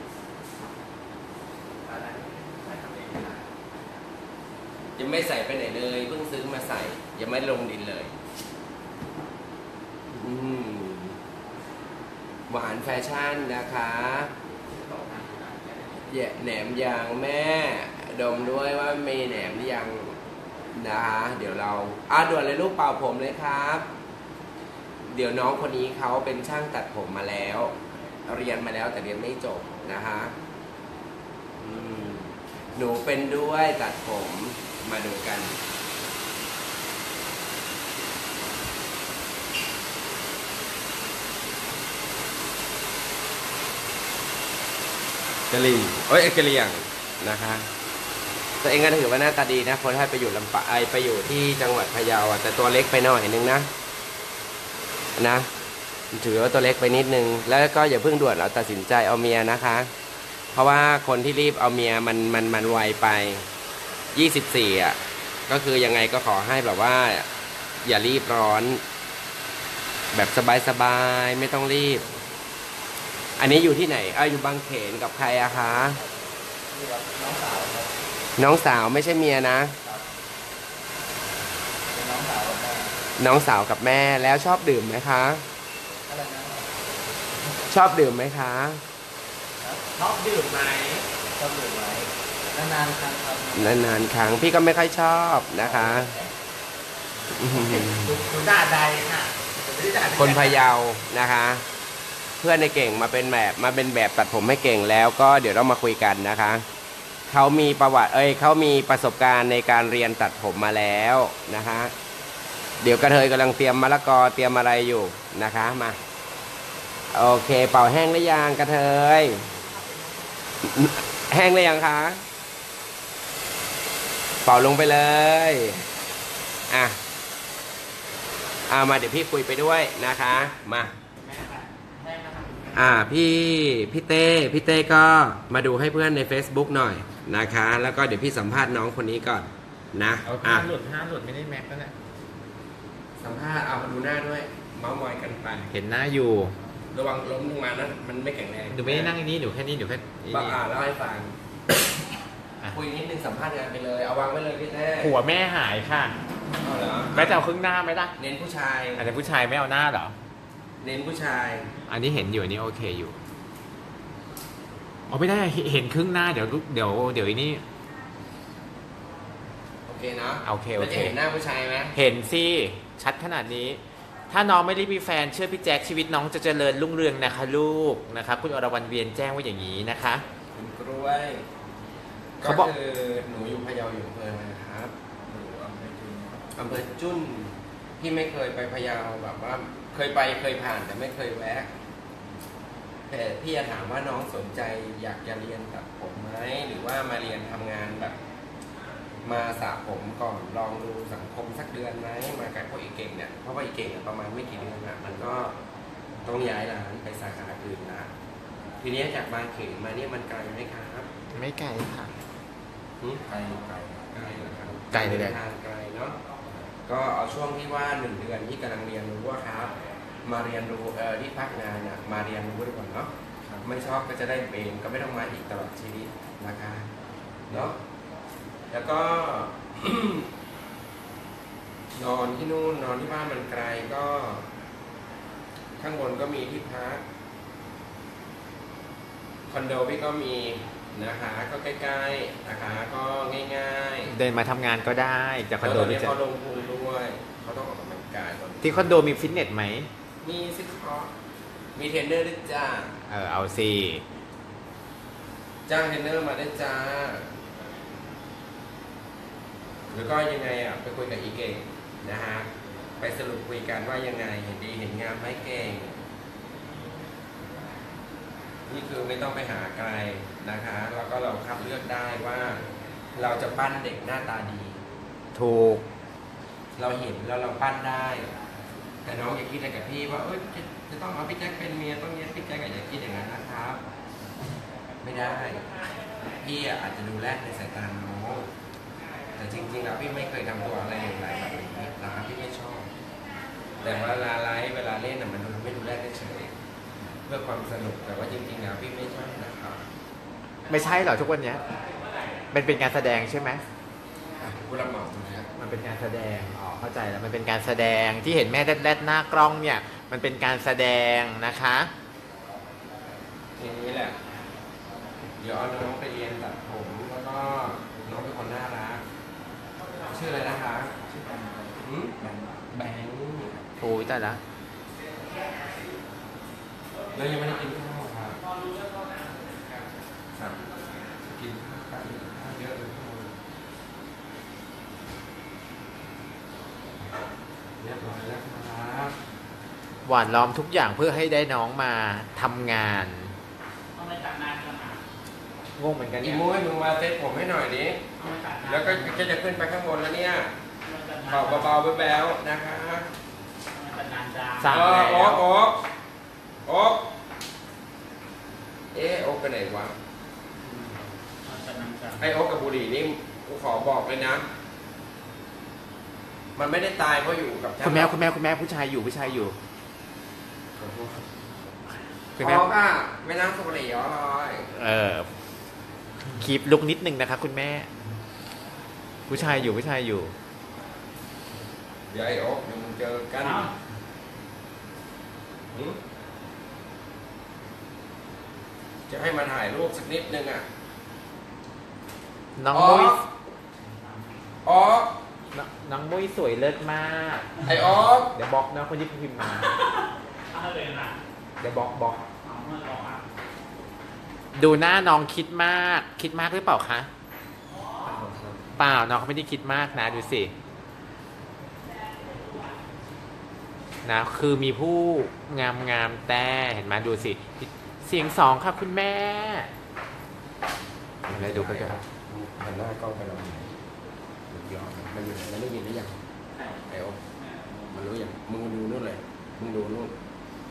ยังไม่ใส่ไปไหนเลยเพิ่งซื้อมาใส่ยังไม่ลงดินเลยหวานแฟชั่นนะคะแหนมยางแม่ดมด้วยว่ามีแหนมหรือยังนะคะเดี๋ยวเราด่วนเลยลูกเป่าผมเลยครับเดี๋ยวน้องคนนี้เขาเป็นช่างตัดผมมาแล้วเรียนมาแล้วแต่เรียนไม่จบนะคะหนูเป็นด้วยตัดผมมาดูกันกะหรี่กะเหรี่ยงนะคะตัวเองก็ถือว่าหน้าตาดีนะคนให้ไปอยู่ลำปางไปอยู่ที่จังหวัดพะเยาแต่ตัวเล็กไปหน่อยนึงนะถือว่าตัวเล็กไปนิดนึงแล้วก็อย่าเพิ่งด่วนเราตัดสินใจเอาเมียนะคะเพราะว่าคนที่รีบเอาเมียมันไวไป24อ่ะก็คือยังไงก็ขอให้แบบว่าอย่ารีบร้อนแบบสบายๆไม่ต้องรีบอันนี้อยู่ที่ไหนอยู่บางเขนกับใครอะคะน้องสาวไม่ใช่เมียนะน้องสาวกับแม่แล้วชอบดื่มไหมคะชอบดื่มไหมคะชอบดื่มไหมนานๆครั้งครับนานๆครั้งพี่ก็ไม่ค่อยชอบนะคะคุณด่าใดค่ะคนพะเยานะคะเพื่อนในเก่งมาเป็นแบบตัดผมให้เก่งแล้วก็เดี๋ยวเรามาคุยกันนะคะเขามีประวัติเขามีประสบการณ์ในการเรียนตัดผมมาแล้วนะคะเดี๋ยวกระเทยกำลังเตรียมมะละกอเตรียมอะไรอยู่นะคะมาโอเคเป่าแห้งหรือยังกระเทยแห้งหรือยังคะเป่าลงไปเลยมาเดี๋ยวพี่คุยไปด้วยนะคะมาพี่เต้ก็มาดูให้เพื่อนใน Facebook หน่อยนะคะแล้วก็เดี๋ยวพี่สัมภาษณ์น้องคนนี้ก่อนนะห้าหลุดไม่ได้แม็กแล้วแหละสัมภาษณ์เอามาดูหน้าด้วยเมาส์มอยกันไปเห็นหน้าอยู่ระวังล้มลงมานะมันไม่แข็งแรงหนูไม่ได้นั่งอันนี้หนูแค่นี้หนูแค่เล่าให้ฟังคุยนิดนึงสัมภาษณ์งานไปเลยเอาวางไว้เลยพี่เต้หัวแม่หายค่ะเหรอแม่จะเอาครึ่งหน้าไหมล่ะเน้นผู้ชายอาจจะผู้ชายไม่เอาหน้าเหรอเน้นผู้ชายอันนี้เห็นอยู่อันนี้โอเคอยู่ไม่ได้เห็นครึ่งหน้าเดี๋ยวอันนี้โอเคเนาะโอเคจะเห็นหน้าผู้ชายไหมเห็นสิชัดขนาดนี้ถ้าน้องไม่ได้มีแฟนเชื่อพี่แจ็คชีวิตน้องจะเจริญรุ่งเรืองนะคะลูกนะคะคุณอรวรรณเวียนแจ้งว่าอย่างนี้นะคะคุณกล้วยเขาบอกหนูอยู่พะเยาอยู่อำเภออะไรครับอำเภอจุ้นพี่ไม่เคยไปพะเยาแบบว่าเคยไปเคยผ่านแต่ไม่เคยแวะแต่พี่จะถามว่าน้องสนใจอยากจะเรียนตัดผมไหมหรือว่ามาเรียนทำงานแบบมาสระผมก่อนลองดูสังคมสักเดือนไหมมากับพวกอีเก่งเนี่ยเพราะว่าอีเก่งประมาณไม่กี่เดือนอะมันก็ต้องย้ายร้านไปสาขาอื่นนะทีนี้จากบางเขนมาเนี่ยมันไกลไหมครับไม่ไกลค่ะไกลนะครับไกลเลยแหละทางไกลเนาะก็เอาช่วงที่ว่า1 เดือนที่กำลังเรียนรู้ว่าครับ มาเรียนรู้ที่พักงานอะมาเรียนรู้ด้วยก่อนเนาะไม่ชอบก็จะได้เบนก็ไม่ต้องมาอีกตลอดชีวิตนะคะเนาะแล้วก็ นอนที่นู่นนอนที่บ้านมันไกลก็ ข้างบนก็มีที่พักคอนโดพี่ก็มีนะคะก็ใกล้ๆนะคะก็ง่ายๆเดินมาทำงานก็ได้จากคอนโดแล้วตอนนี่นี้จะเขาลงพุงด้วยเขาต้องออกกำลังกายตอนนี้ที่คอนโดมีฟิตเนสไหมมีซิคอร์มีเทรนเนอร์ด้วยจ้าเอาสิจ้างเทรนเนอร์มาได้จ้าแล้วก็ยังไงอ่ะไปคุยกับอีเก่งนะฮะไปสรุปคุยกันว่ายังไงเห็นดีเห็นงามไหมเก่งนี่คือไม่ต้องไปหาไกลนะคะแล้วก็เราคัดเลือกได้ว่าเราจะปั้นเด็กหน้าตาดีถูกเราเห็นแล้วเราปั้นได้ แต่น้องอย่าคิดอะไรกับพี่ว่าจะต้องเอาพี่แจ็คเป็นเมียต้องเลี้ยงพี่แจ็คอย่าคิดอย่างนั้นนะครับ ไม่ได้พี่อาจจะดูแลในสายตาน้องแต่จริงๆแล้วพี่ไม่เคยทำตัวอะไรอย่างไรแบบนี้นะครับพี่ไม่ชอบ แต่เวลาไลฟ์เวลาเล่นน่ะมันไม่ดูแลเฉยเพื่อความสนุกแต่ว่าจริงๆแล้วพี่ไม่ชอบนะครับไม่ใช่เหรอทุกวันเนี้ยเป็นการแสดงใช่ไหมผู้รับเหมานะครับมันเป็นการแสดงเข้าใจแล้วมันเป็นการแสดงที่เห็นแม่แรดๆหน้ากล้องเนี่ยมันเป็นการแสดงนะคะทีนี้แหละเดี๋ยวเอาน้องไปเรียนตัดผมแล้วก็น้องเป็นคนน่ารักชื่ออะไรนะคะชื่อแบงค์ครับแบงค์โอ้ยแต่ละแล้วยังไม่ได้กินข้าวครับครับกินข้าวเยอะเลยเรียบร้อยแล้วครับหวานล้อมทุกอย่างเพื่อให้ได้น้องมาทำงานต้องไปตัดนานกันนะงงเหมือนกันอีเนี่ยมุ้ยมึงมาเซ็ตผมให้หน่อยดิต้องไปตัดนานแล้วก็จะขึ้นไปข้างบนแล้วเนี่ยเบาๆแบ๊วๆนะคะตัดนานจ้าสั่งโอ๊แล้กวโอ๊กโอ๊กโอ๊กไปไหนวะตัดนานจ้าไอโอ๊กกับบุหรี่นี่กูขอบอกเลยนะ มันไม่ได้ตายเพราะอยู่กับคุณแม่ผู้ชายอยู่คุณแม่โอ๊กอ่ะไม่นั่งสุบหรี่อ๋อเลยคีปลุกนิดนึงนะคะคุณแม่ ผู้ชายอยู่เดี๋ยวไอโอ๊กเดี๋ยวมึงเจอกันหืมจะให้มาถ่ายรูปสักนิดนึงอ่ะน้องมุ้ยโอ๊กน้องมุ้ยสวยเลิศมากไอโอ๊กเดี๋ยวบล็อกนะคนที่พิมพ์มาเอาเลยนะเดี๋ยวบล็อกเอาเมื่อก่อนอ่ะดูหน้าน้องคิดมากหรือเปล่าคะเปล่าน้องเขาไม่ได้คิดมากนะดูสินะคือมีผู้งามแต่เห็นไหมดูสิเสียงสองค่ะคุณแม่อะไรดูก็จะหันหน้ากล้องไปเรายอมมันอยู่ไหนมันได้ยินหรือยังไอโอ๊กมันรู้ยังมึงดูนู่นเลยมึงดูนู่น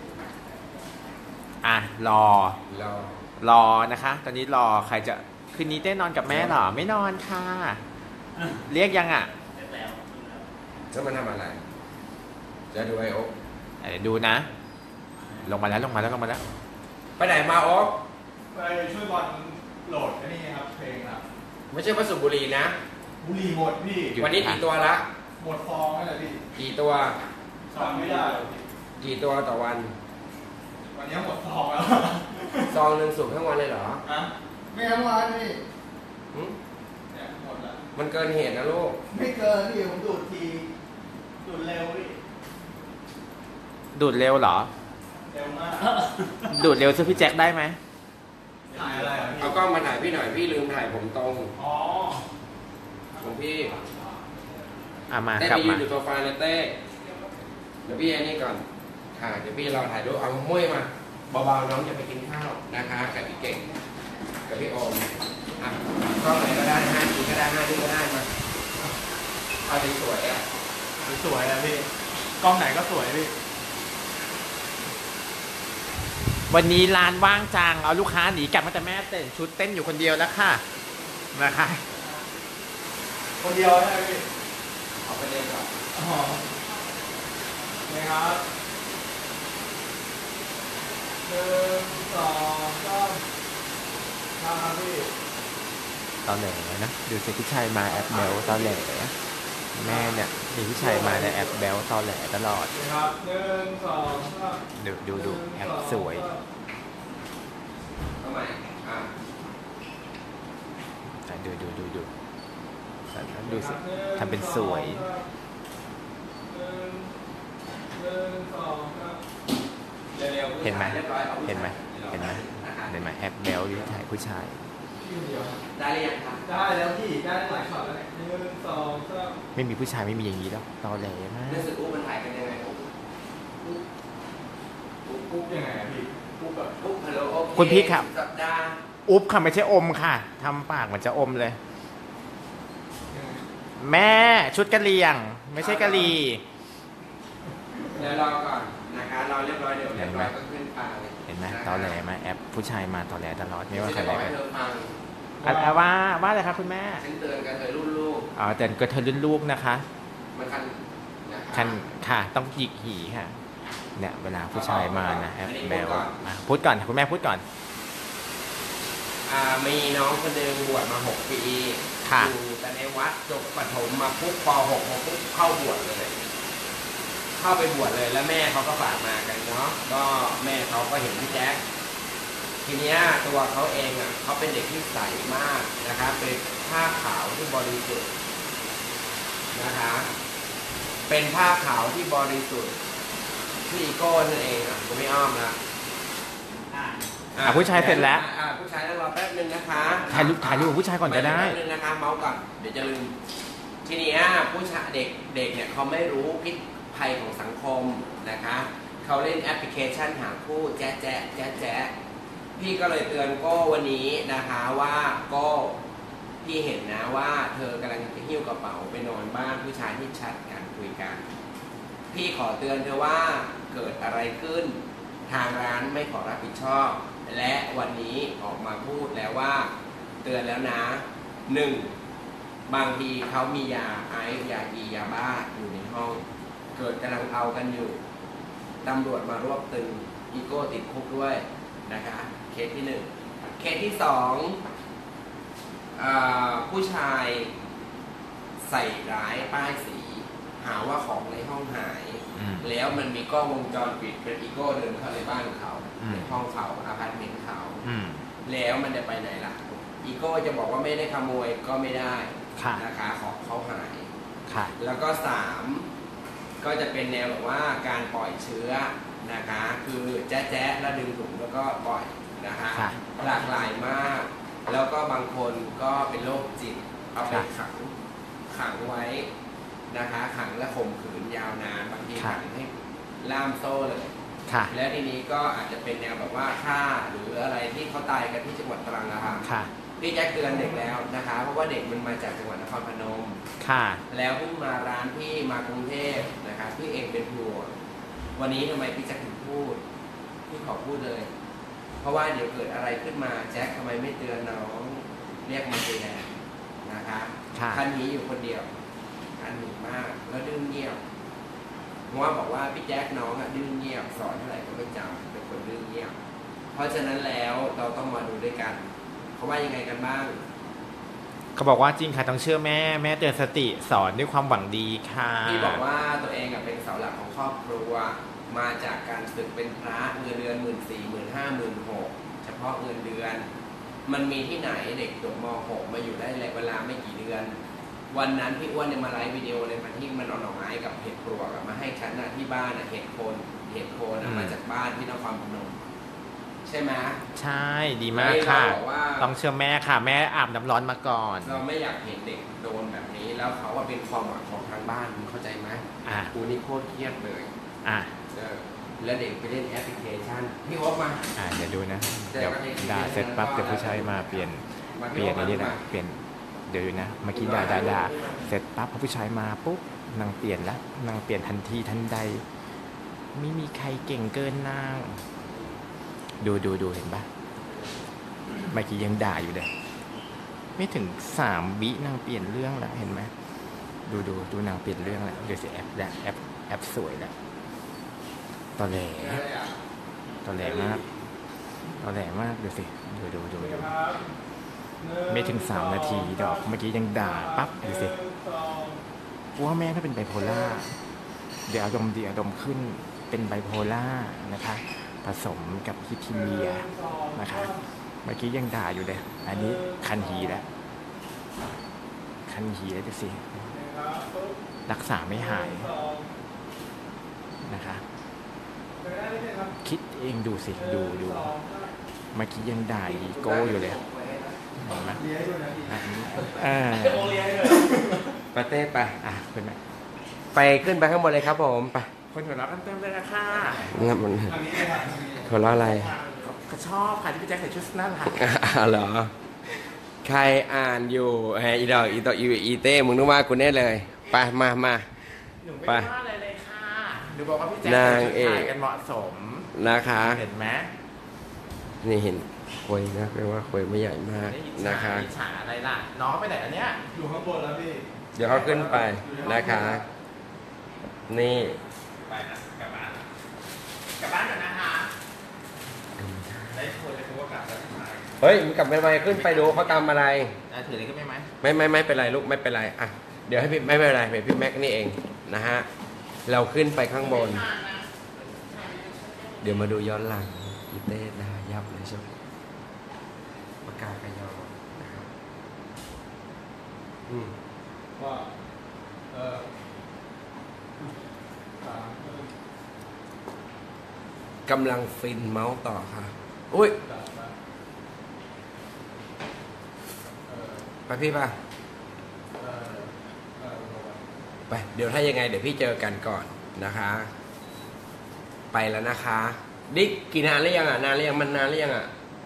อ่ะรอนะคะ ตอนนี้รอใครจะคืนนี้ได้นอนกับแม่เหรอไม่นอนค่ะ เรียกยังอ่ะจะมาทำอะไร จะดูไอโอ๊กเดี๋ยวดูนะ ลงมาแล้วไปไหนมาโอ๊กไปช่วยบอลโหลดไอ้นี่ครับเพลงครับไม่ใช่วัสดุบุหรี่นะบุหรี่หมดพี่วันนี้กี่ตัวละหมดฟองนั่นแหละพี่กี่ตัวสอนไม่ได้กี่ตัวต่อวันวันนี้หมดฟองแล้วซองหนึ่งสูบทั้งวันเลยเหรอฮะไม่ทั้งวันพี่หึเนี่ยหมดแล้วมันเกินเหตุนะลูกไม่เกินพี่ผมดูดทีดูดเร็วพี่ดูดเร็วเหรอเร็วมากดูดเร็วซื้อพี่แจ็คได้ไหมถ่ายอะไรอ่ะพี่เอากล้องมาถ่ายพี่หน่อยพี่ลืมถ่ายผมตรงอ๋อของพี่มาเต้กลับไปยืมานอยู่โซฟาเลยเต้เดี๋ยวพี่อันนี้ก่อนค่ะเดี๋ยวพี่เราถ่ายรูปเอามุ้ยมาเบาๆน้องจะไปกินข้าวนะคะกับพี่เก่งกับพี่โอมอ่ะกล้องไหนก็ได้5 ทีก็ได้5 ทีก็ได้มาเอาสวยๆอ่ะสวยๆนะพี่กล้องไหนก็สวยพี่วันนี้ร้านว่างจังเอาลูกค้าหนีกลับมาแต่แม่เต้นชุดเต้นอยู่คนเดียวแล้วค่ะนะคะคนเดียวใช่ไหมพี่เอาไปเล่นก่อนอ๋อนะครับ1 2 3ครับพี่ตอนแหลนะดูสิผู้ชายมาแอปเบลตอนแหลแม่เนี่ยมีผู้ชายมาในแอปเบลตอนแหลตลอดนะครับ1 2 3 ดูแอปสวยทำไมอ่ะดูสิทำเป็นสวย เห็นไหมแอปเบลอยู่ถ่ายผู้ชายได้หรือยังคะได้แล้วพี่ได้หลายช็อตแล้วเนี่ย1 2 3 ไม่มีผู้ชายไม่มีอย่างนี้แล้วตอแหลมากเรื่องสึกอู้มันถ่ายกันยังไงปุ๊บยังไงอะพี่ปุ๊บแบบปุ๊บฮัลโหลโอเคคุณพี่ครับสัปดาห์อุ๊บค่ะไม่ใช่อมค่ะทำปากเหมือนจะอมเลยยังไงแม่ชุดกะเหรี่ยง ไม่ใช่กะหรี่เดี๋ยวรอก่อนนะคะรอเรียบร้อยเดี๋ยวเรียบร้อยก็ขึ้นไปเห็นไหมตอแหลมาแอปผู้ชายมาตอแหลตลอดไม่ว่าใครจะเลบอกยให้เธอฟังว่าอะไรคะคุณแม่ฉันเตือนกันเธอรุ่นลูกอ๋อแต่ก็เธอรุ่นลูกนะคะมันคันนะคะคันค่ะต้องหยิกหีค่ะเนี่ยเวลาผู้ชายมานะแอปเบลพูดก่อนคุณแม่พูดก่อนมีน้องคนหนึ่งบวชมา6 ปีค่ะอยู่แต่ในวัดจบประถมมาปุ๊บป .6 มาปุ๊บเข้าบวชเลย เข้าไปบวชเลยแล้วแม่เขาก็ฝากมากันเนาะก็แม่เขาก็เห็นพี่แจ๊คทีเนี้ยตัวเขาเองอ่ะเขาเป็นเด็กที่ใสมากนะคะเป็นผ้าขาวที่บริสุทธิ์นะคะเป็นผ้าขาวที่บริสุทธิ์ที่อีโก้นั่นเองอ่ะกูไม่อ้อมละผู้ชายเสร็จแล้วผู้ชายต้องรอแป๊บนึงนะคะถ่ายรูปกับผู้ชายก่อนก็ได้แป๊บนึงนะคะเมาส์ก่อนเดี๋ยวจะลืมทีเนี้ยผู้ชายเด็กเนี่ยเขาไม่รู้พิษภัยของสังคมนะคะเขาเล่นแอปพลิเคชันหาคู่แจ๊ะพี่ก็เลยเตือนโก้วันนี้นะคะว่าโก้พี่เห็นนะว่าเธอกำลังจะหิ้วกระเป๋าไปนอนบ้านผู้ชายที่แชทกันคุยกันพี่ขอเตือนเธอว่าเกิดอะไรขึ้นทางร้านไม่ขอรับผิดชอบและวันนี้ออกมาพูดแล้วว่าเตือนแล้วนะ 1. บางทีเขามียาไอซ์ยาอียาบ้าอยู่ในห้องเกิดกำลังเอากันอยู่ตำรวจมารวบตึงอีโก้ติดคุกด้วยนะคะเคสที่ 1เคสที่ 2ผู้ชายใส่ร้ายป้ายสีหาว่าของในห้องหายแล้วมันมีกล้องวงจรปิดเป็นอีโก้เดินเข้าในบ้านเขาในห้องเขาอพาร์ตเมนต์เขาแล้วมันจะไปไหนล่ะอีโก้จะบอกว่าไม่ได้ขโมยก็ไม่ได้นะคะของเขาหายแล้วก็ 3ก็จะเป็นแนวแบบว่าการปล่อยเชื้อนะคะคือแจ๊ะแล้วดึงถุงแล้วก็ปล่อยนะคะหลากหลายมากแล้วก็บางคนก็เป็นโรคจิตเอาไปขังไว้นะคะขังและข่มขืนยาวนานบางทีขังให้ล่ามโซ่เลยแล้วทีนี้ก็อาจจะเป็นแนวแบบว่าฆ่าหรืออะไรที่เขาตายกันที่จังหวัดตรังนะคะพี่แจ็คเตือนเด็กแล้วนะคะเพราะว่าเด็กมันมาจากจังหวัดนครพนมแล้วเพิ่งมาร้านพี่มากรุงเทพนะคะพี่เองเป็นห่วงวันนี้ทำไมพี่แจ็คถึงพูดพี่ขอพูดเลยเพราะว่าเดี๋ยวเกิดอะไรขึ้นมาแจ็คทำไมไม่เตือนน้องเรียกมาดูแลนะคะท่านนี้อยู่คนเดียวอันหนึ่งมากแล้วดื้อเงียบเพราะว่าบอกว่าพี่แจ็คน้องอ่ะดื้อเงียบสอนเท่าไหร่ก็ไม่จำเป็นคนดื้อเงียบเพราะฉะนั้นแล้วเราต้องมาดูด้วยกันเขาว่ายังไงกันบ้างเขาบอกว่าจริงค่ะต้องเชื่อแม่เตือนสติสอนด้วยความหวังดีค่ะพี่บอกว่าตัวเองเป็นเสาหลักของครอบครัวมาจากการศึกเป็นพระเงินเดือน 14,000 15,000 16,000เฉพาะเงินเดือนมันมีที่ไหนเด็กจบม.6 มาอยู่ได้เวลาไม่กี่เดือนวันนั้นพี่อ้วนเนี่ยมาไลฟ์วิดีโอเลยมาที่มันเอาหน่อไม้กับเห็ดปลวกมาให้ฉันที่บ้านเห็ดโคนมาจากบ้านที่นครพนมใช่ไหมใช่ดีมากค่ะต้องเชื่อแม่ค่ะแม่อาบน้ำร้อนมาก่อนเราไม่อยากเห็นเด็กโดนแบบนี้แล้วเขาว่าเป็นความหวังของทางบ้านเข้าใจไหมกูนี่โคตรเครียดเลยอ่ะแล้วเด็กไปเล่นแอปพลิเคชันพี่โอ๊คมาเดี๋ยวดูนะ เดี๋ยวด่าเสร็จปั๊บเดี๋ยวผู้ชายมาเปลี่ยนอันนี้แหละเปลี่ยนเดี๋ยวดูนะเมื่อกี้ด่าเสร็จปั๊บพอผู้ชายมาปุ๊บนางเปลี่ยนละนางเปลี่ยนทันทีทันใดไม่มีใครเก่งเกินนางดูเห็นปะเมื่อกี้ยังด่าอยู่เลยไม่ถึง3 วินางเปลี่ยนเรื่องแล้วเห็นไหมดูนางเปลี่ยนเรื่องแล้วเดี๋ยวสิแอปสวยแล้วตอแหลมากดูสิดูไม่ถึง3 นาทีดอกเมื่อกี้ยังด่าปั๊บดูสิว่าแม่ถ้าเป็นไบโพล่าเดี๋ยวอารมณ์ขึ้นเป็นไบโพล่านะคะผสมกับฮิทิเมียนะคะเมื่อกี้ยังด่าอยู่เลยอันนี้คันหีแล้วดูสิรักษาไม่หายนะคะคิดเองดูสิดูเมื่อกี้ยังด่าอีโก้อยู่เลยเห็นไหมปาเต้ไปขึ้นไหมไปขึ้นไปข้างบนเลยครับผมไปคนหัวเราะกันเต็มเลยนะค่ะงับมันหัวเราะอะไรเขาชอบค่ะที่พี่แจ็คใส่ชุดน่ารักเหรอใครอ่านอยู่อีดอกอีเต้มึงนึกว่ากูแน่เลยไปมาหนูไม่ว่าอะไรเลยค่ะหนูบอกว่าพี่แจ็คนาใส่งชุดเอกถ่ายกันเหมาะสมนะคะเห็นไหมนี่เห็นควยนะแปลว่าควยไม่ใหญ่มากนะคะอิจฉาอะไรล่ะน้องไปไหนอันเนี้ยอยู่ข้างบนแล้วพี่เดี๋ยวเขาขึ้นไปนะคะ นี่ไปนะกลับบ้านก่อนนะคะได้คุยเลยคือว่ากลับแล้วที่ไหนเฮ้ยมึงกลับไปขึ้นไปดูเขาทำอะไรถืออะไรก็ไม่ไหมไม่เป็นไรลูกไม่เป็นไรอ่ะเดี๋ยวให้พี่ไม่เป็นไรเป็นพี่แม็กนี่เองนะฮะเราขึ้นไปข้างบน เดี๋ยวมาดูย้อนหลังอีเต้นะยับเลยใช่ไหมปากกากระยอนะครับว่ากำลังฟินเมาส์ต่อค่ะอุ้ยไปพี่ป่ะไปเดี๋ยวถ้ายังไงเดี๋ยวพี่เจอกันก่อนนะคะ ไปแล้วนะคะดิกกี่นานหรือยังอ่ะนานหรือยังมันนานหรือยังอ่ะ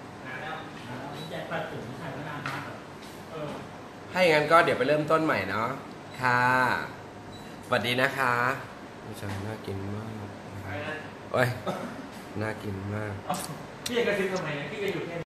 ให้งั้นก็เดี๋ยวไปเริ่มต้นใหม่เนาะค่ะสวัสดีนะคะผู้ชายน่ากินมากโอ้ยน่ากินมากพี่จะกระซิบทำไมเนี่ยพี่ก็อยู่แค่